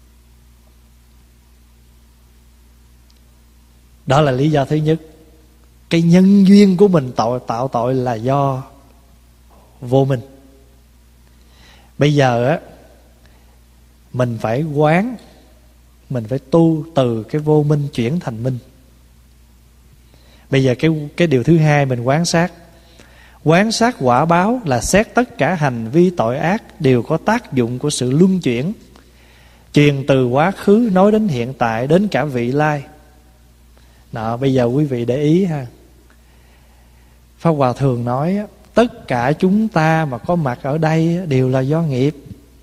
S1: Đó là lý do thứ nhất. Cái nhân duyên của mình tạo tội là do vô minh. Bây giờ mình phải quán, mình phải tu từ cái vô minh chuyển thành minh. Bây giờ cái điều thứ hai mình quán sát. Quán sát quả báo là xét tất cả hành vi tội ác đều có tác dụng của sự luân chuyển, truyền từ quá khứ nói đến hiện tại đến cả vị lai. Bây giờ quý vị để ý ha. Pháp Hòa thường nói tất cả chúng ta mà có mặt ở đây đều là do nghiệp.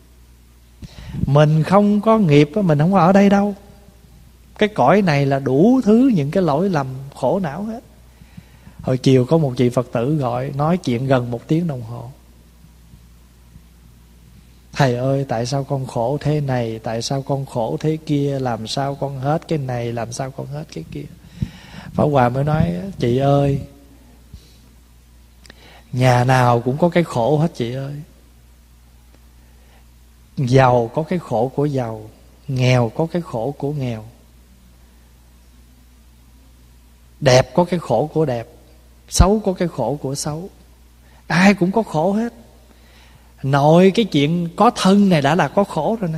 S1: Mình không có nghiệp mình không có ở đây đâu. Cái cõi này là đủ thứ những cái lỗi lầm khổ não hết. Hồi chiều có một chị Phật tử gọi, nói chuyện gần 1 tiếng đồng hồ. Thầy ơi, tại sao con khổ thế này, tại sao con khổ thế kia, làm sao con hết cái này, làm sao con hết cái kia. Pháp Hòa mới nói, chị ơi, nhà nào cũng có cái khổ hết chị ơi. Giàu có cái khổ của giàu, nghèo có cái khổ của nghèo, đẹp có cái khổ của đẹp, xấu có cái khổ của xấu. Ai cũng có khổ hết. Nội cái chuyện có thân này đã là có khổ rồi nè.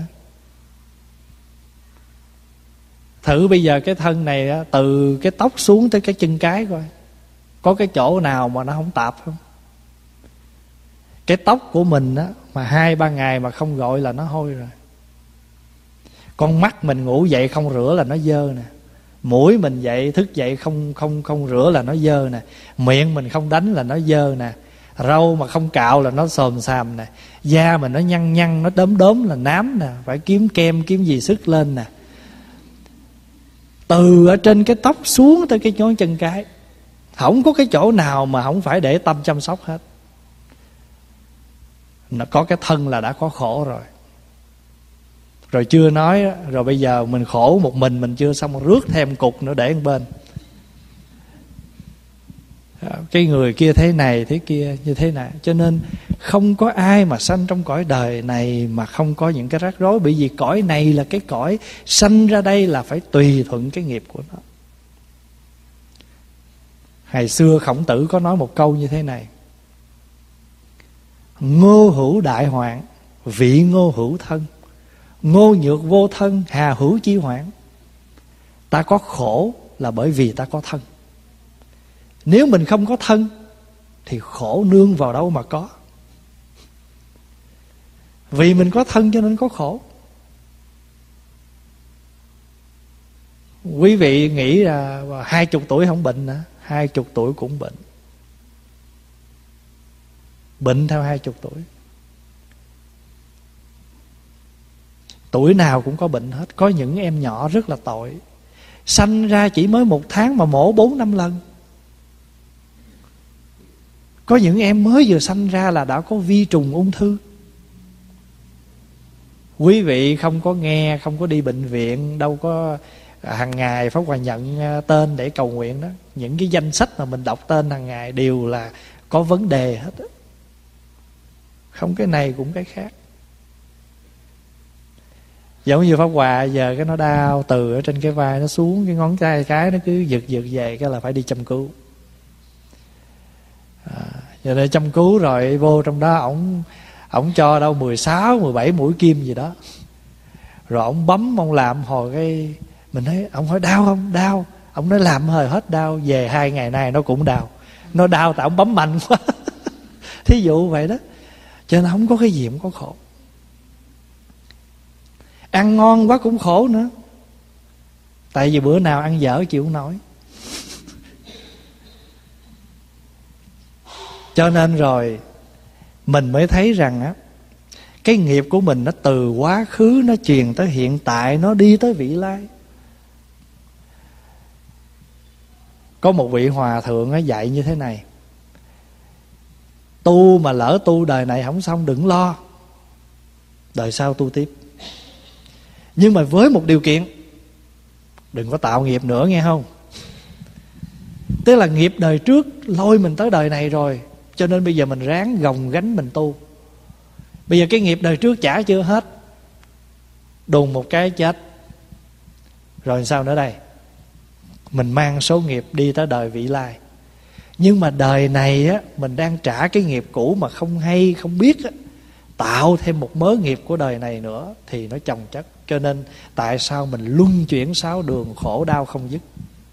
S1: Thử bây giờ cái thân này từ cái tóc xuống tới cái chân cái coi, có cái chỗ nào mà nó không tạp không? Cái tóc của mình mà 2-3 ngày mà không gội là nó hôi rồi. Con mắt mình ngủ dậy không rửa là nó dơ nè. Mũi mình dậy thức dậy không rửa là nó dơ nè. Miệng mình không đánh là nó dơ nè. Râu mà không cạo là nó xồm xàm nè. Da mình nó nhăn nó đốm là nám nè. Phải kiếm kem kiếm gì sức lên nè. Từ ở trên cái tóc xuống tới cái ngón chân cái, không có cái chỗ nào mà không phải để tâm chăm sóc hết. Nó có cái thân là đã có khổ rồi. Rồi chưa nói, rồi bây giờ mình khổ một mình chưa xong, rước thêm cục nữa để một bên. Cái người kia thế này thế kia như thế này. Cho nên không có ai mà sanh trong cõi đời này mà không có những cái rắc rối. Bởi vì cõi này là cái cõi sanh ra đây là phải tùy thuận cái nghiệp của nó. Ngày xưa Khổng Tử có nói một câu như thế này: ngô hữu đại hoạn, vị ngô hữu thân. Ngô nhược vô thân, hà hữu chi hoạn. Ta có khổ là bởi vì ta có thân. Nếu mình không có thân thì khổ nương vào đâu mà có. Vì mình có thân cho nên có khổ. Quý vị nghĩ là 20 tuổi không bệnh hả? 20 tuổi cũng bệnh. Bệnh theo 20 tuổi. Tuổi nào cũng có bệnh hết. Có những em nhỏ rất là tội, sanh ra chỉ mới 1 tháng mà mổ 4-5 lần. Có những em mới vừa sanh ra là đã có vi trùng ung thư. Quý vị không có nghe, không có đi bệnh viện, đâu có hàng ngày Pháp Hòa nhận tên để cầu nguyện đó. Những cái danh sách mà mình đọc tên hàng ngày đều là có vấn đề hết đó. Không cái này cũng cái khác. Giống như Pháp Hòa giờ cái nó đau từ ở trên cái vai nó xuống cái ngón tay cái nó cứ giật về, cái là phải đi châm cứu. Giờ đây châm cứu rồi vô trong đó ổng cho đâu 16, 17 mũi kim gì đó. Rồi ổng bấm, ổng làm hồi cái mình thấy ổng hỏi đau không? Đau. Ổng nói làm hơi hết đau. Về 2 ngày nay nó cũng đau. Nó đau tại ổng bấm mạnh quá. Thí dụ vậy đó. Cho nên không có cái gì cũng có khổ. Ăn ngon quá cũng khổ nữa. Tại vì bữa nào ăn dở chịu không nổi. Cho nên rồi mình mới thấy rằng á, cái nghiệp của mình nó từ quá khứ nó truyền tới hiện tại, nó đi tới vị lai. Có một vị hòa thượng dạy như thế này: tu mà lỡ tu đời này không xong đừng lo, đời sau tu tiếp. Nhưng mà với một điều kiện, đừng có tạo nghiệp nữa nghe không. Tức là nghiệp đời trước lôi mình tới đời này rồi, cho nên bây giờ mình ráng gồng gánh mình tu. Bây giờ cái nghiệp đời trước trả chưa hết, đùng một cái chết. Rồi sao nữa đây? Mình mang số nghiệp đi tới đời vị lai. Nhưng mà đời này á, mình đang trả cái nghiệp cũ mà không hay, không biết á, tạo thêm một mớ nghiệp của đời này nữa thì nó chồng chất. Cho nên tại sao mình luân chuyển 6 đường khổ đau không dứt?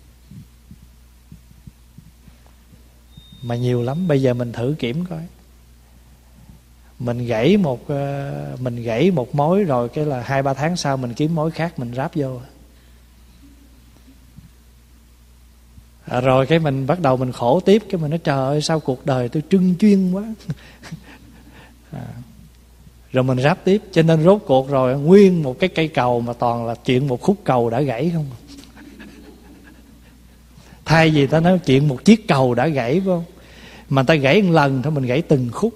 S1: Mà nhiều lắm. Bây giờ mình thử kiểm coi. Mình gãy một mối rồi cái là 2-3 tháng sau mình kiếm mối khác mình ráp vô. Rồi cái mình bắt đầu mình khổ tiếp. Cái mình nói trời ơi sao cuộc đời tôi trưng chuyên quá. Rồi mình ráp tiếp. Cho nên rốt cuộc rồi nguyên một cái cây cầu mà toàn là chuyện một khúc cầu đã gãy không. Thay vì ta nói chuyện một chiếc cầu đã gãy phải không, mà ta gãy một lần thôi, mình gãy từng khúc.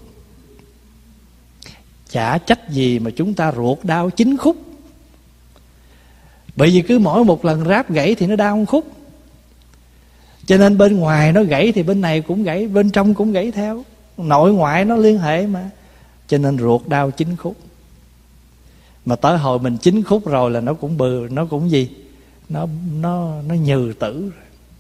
S1: Chả trách gì mà chúng ta ruột đau 9 khúc. Bởi vì cứ mỗi một lần ráp gãy thì nó đau 1 khúc. Cho nên bên ngoài nó gãy thì bên này cũng gãy, bên trong cũng gãy theo. Nội ngoại nó liên hệ mà. Cho nên ruột đau 9 khúc. Mà tới hồi mình 9 khúc rồi là nó cũng bừ, nó cũng gì? Nó nhừ tử rồi.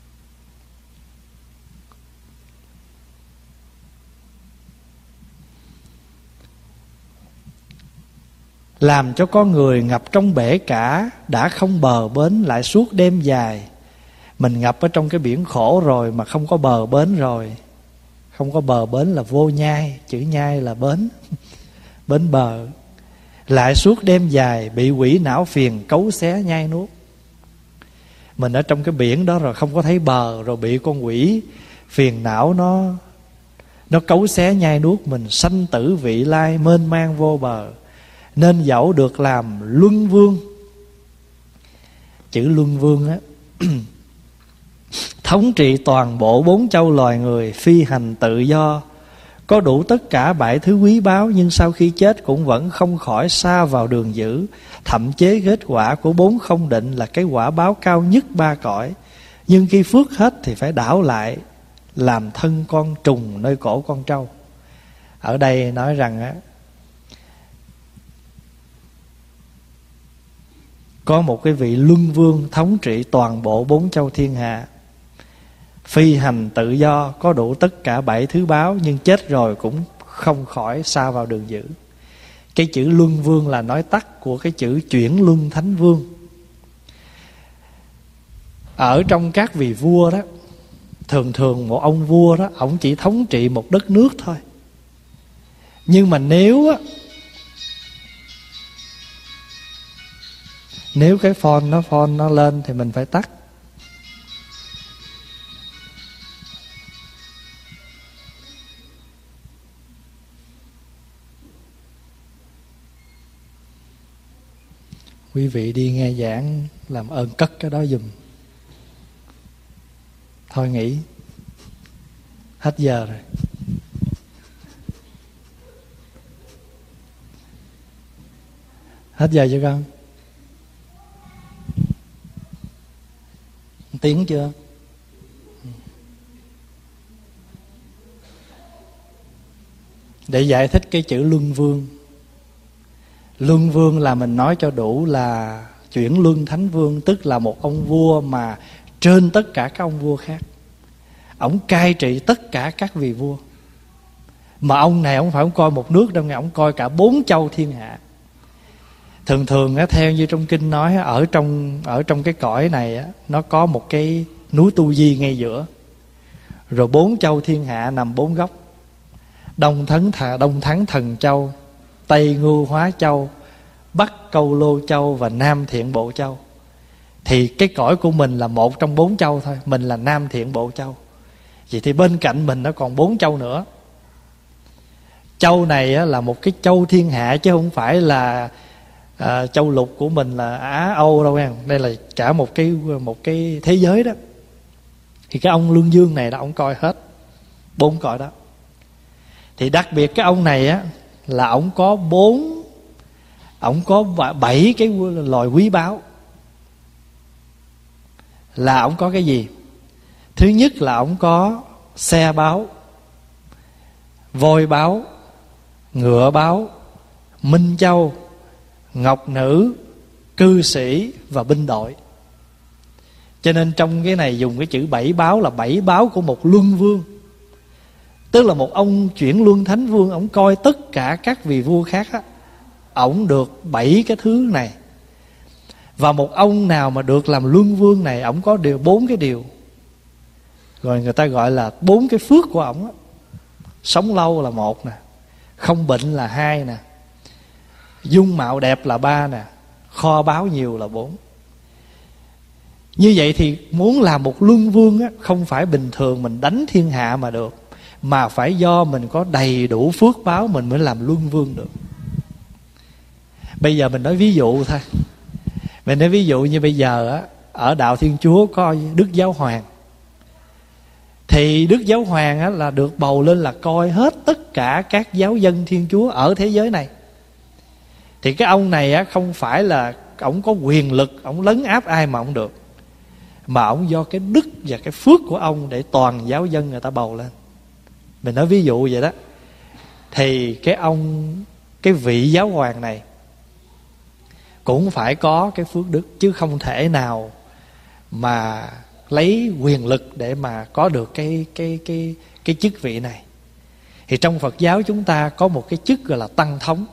S1: Làm cho con người ngập trong bể cả, đã không bờ bến lại suốt đêm dài. Mình ngập ở trong cái biển khổ rồi mà không có bờ bến rồi. Không có bờ bến là vô nhai. Chữ nhai là bến. Bến bờ. Lại suốt đêm dài, bị quỷ não phiền cấu xé nhai nuốt. Mình ở trong cái biển đó rồi không có thấy bờ, rồi bị con quỷ phiền não nó cấu xé nhai nuốt mình. Sanh tử vị lai mênh mang vô bờ, nên dẫu được làm luân vương. Chữ luân vương á thống trị toàn bộ 4 châu loài người, phi hành tự do, có đủ tất cả 7 thứ quý báu, nhưng sau khi chết cũng vẫn không khỏi sa vào đường dữ. Thậm chế kết quả của 4 không định là cái quả báo cao nhất 3 cõi. Nhưng khi phước hết thì phải đảo lại làm thân con trùng nơi cổ con trâu. Ở đây nói rằng á, có một cái vị luân vương thống trị toàn bộ 4 châu thiên hạ, phi hành tự do, có đủ tất cả 7 thứ báo, nhưng chết rồi cũng không khỏi sa vào đường dữ. Cái chữ luân vương là nói tắt của cái chữ chuyển luân thánh vương. Ở trong các vị vua đó, thường thường một ông vua đó, ổng chỉ thống trị một đất nước thôi. Nhưng mà nếu cái phone nó lên thì mình phải tắt. Quý vị đi nghe giảng làm ơn cất cái đó giùm. Thôi nghỉ, hết giờ rồi. Hết giờ chưa con? Tiếng chưa? Để giải thích cái chữ luân vương. Luân vương là mình nói cho đủ là chuyển luân thánh vương, tức là một ông vua mà trên tất cả các ông vua khác. Ông cai trị tất cả các vị vua. Mà ông này ông phải không coi một nước đâu nghe, ông coi cả 4 châu thiên hạ. Thường thường theo như trong kinh nói, ở trong cái cõi này nó có một cái núi Tu Di ngay giữa, rồi 4 châu thiên hạ nằm 4 góc: Đông Thắng Thần Châu, Tây Ngưu Hóa Châu, Bắc Câu Lô Châu và Nam Thiện Bộ Châu. Thì cái cõi của mình là một trong 4 châu thôi, mình là Nam Thiện Bộ Châu. Vậy thì bên cạnh mình nó còn 4 châu nữa. Châu này là một cái châu thiên hạ, chứ không phải là châu lục của mình là Á Âu đâu em. Đây là cả một cái thế giới đó. Thì cái ông Luân Dương này là ông coi hết 4 cõi đó. Thì đặc biệt cái ông này là ông có 7 cái loài quý báu. Là ông có cái gì? Thứ nhất là ông có xe báo, voi báo, ngựa báo, minh châu, ngọc nữ, cư sĩ và binh đội. Cho nên trong cái này dùng cái chữ 7 báo là 7 báo của một luân vương. Tức là một ông chuyển luân thánh vương, ông coi tất cả các vị vua khác ổng được 7 cái thứ này. Và một ông nào mà được làm luân vương này, ổng có 4 cái điều. Rồi người ta gọi là 4 cái phước của ổng. Sống lâu là 1 nè, không bệnh là 2 nè, dung mạo đẹp là 3 nè, kho báu nhiều là 4. Như vậy thì muốn làm một luân vương không phải bình thường mình đánh thiên hạ mà được, mà phải do mình có đầy đủ phước báo mình mới làm luân vương được. Bây giờ mình nói ví dụ thôi. Mình nói ví dụ như bây giờ ở đạo Thiên Chúa có Đức Giáo Hoàng. Thì Đức Giáo Hoàng là được bầu lên là coi hết tất cả các giáo dân Thiên Chúa ở thế giới này. Thì cái ông này không phải là ổng có quyền lực, ổng lấn áp ai mà ổng được, mà ổng do cái đức và cái phước của ông để toàn giáo dân người ta bầu lên. Mình nói ví dụ vậy đó. Thì cái vị giáo hoàng này cũng phải có cái phước đức, chứ không thể nào mà lấy quyền lực để mà có được cái chức vị này. Thì trong Phật giáo chúng ta có một cái chức gọi là tăng thống.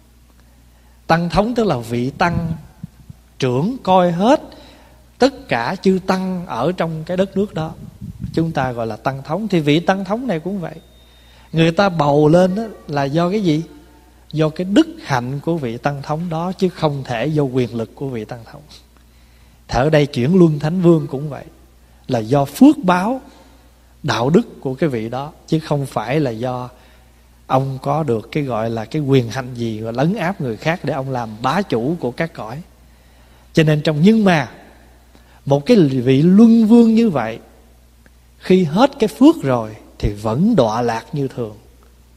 S1: Tăng thống tức là vị tăng trưởng coi hết tất cả chư tăng ở trong cái đất nước đó, chúng ta gọi là tăng thống. Thì vị tăng thống này cũng vậy, người ta bầu lên là do cái gì? Do cái đức hạnh của vị tăng thống đó, chứ không thể do quyền lực của vị tăng thống. Thì ở đây chuyển luân thánh vương cũng vậy, là do phước báo đạo đức của cái vị đó, chứ không phải là do ông có được cái gọi là cái quyền hành gì và lấn áp người khác để ông làm bá chủ của các cõi. Cho nên nhưng mà một cái vị luân vương như vậy, khi hết cái phước rồi thì vẫn đọa lạc như thường,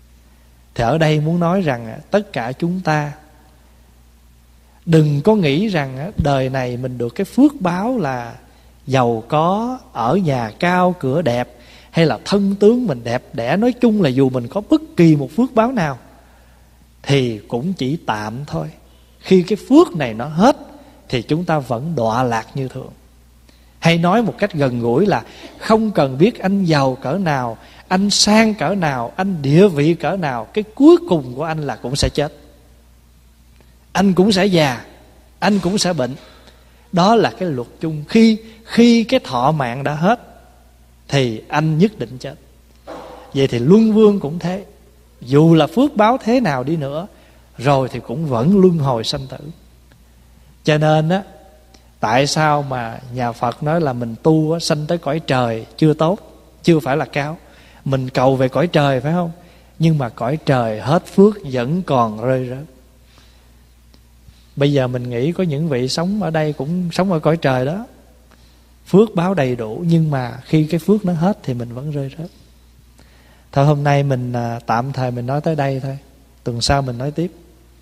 S1: Thì ở đây muốn nói rằng tất cả chúng ta đừng có nghĩ rằng đời này mình được cái phước báo là giàu có, ở nhà cao, cửa đẹp, hay là thân tướng mình đẹp đẽ. Nói chung là dù mình có bất kỳ một phước báo nào thì cũng chỉ tạm thôi. Khi cái phước này nó hết thì chúng ta vẫn đọa lạc như thường. Hay nói một cách gần gũi là không cần biết anh giàu cỡ nào, anh sang cỡ nào, anh địa vị cỡ nào, cái cuối cùng của anh là cũng sẽ chết. Anh cũng sẽ già, anh cũng sẽ bệnh. Đó là cái luật chung. Khi cái thọ mạng đã hết thì anh nhất định chết. Vậy thì luân vương cũng thế. Dù là phước báo thế nào đi nữa, rồi thì cũng vẫn luân hồi sanh tử. Cho nên á, tại sao mà nhà Phật nói là mình tu á, sanh tới cõi trời chưa tốt, chưa phải là cao. Mình cầu về cõi trời phải không? Nhưng mà cõi trời hết phước vẫn còn rơi rớt. Bây giờ mình nghĩ có những vị sống ở đây cũng sống ở cõi trời đó, phước báo đầy đủ, nhưng mà khi cái phước nó hết thì mình vẫn rơi rớt. Thôi hôm nay mình tạm thời mình nói tới đây thôi. Tuần sau mình nói tiếp.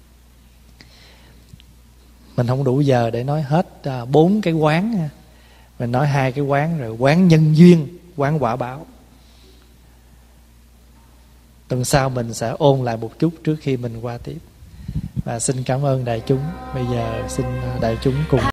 S1: Mình không đủ giờ để nói hết 4 cái quán. Mình nói 2 cái quán rồi. Quán nhân duyên, quán quả báo. Tuần sau mình sẽ ôn lại một chút trước khi mình qua tiếp. Và xin cảm ơn đại chúng. Bây giờ xin đại chúng cùng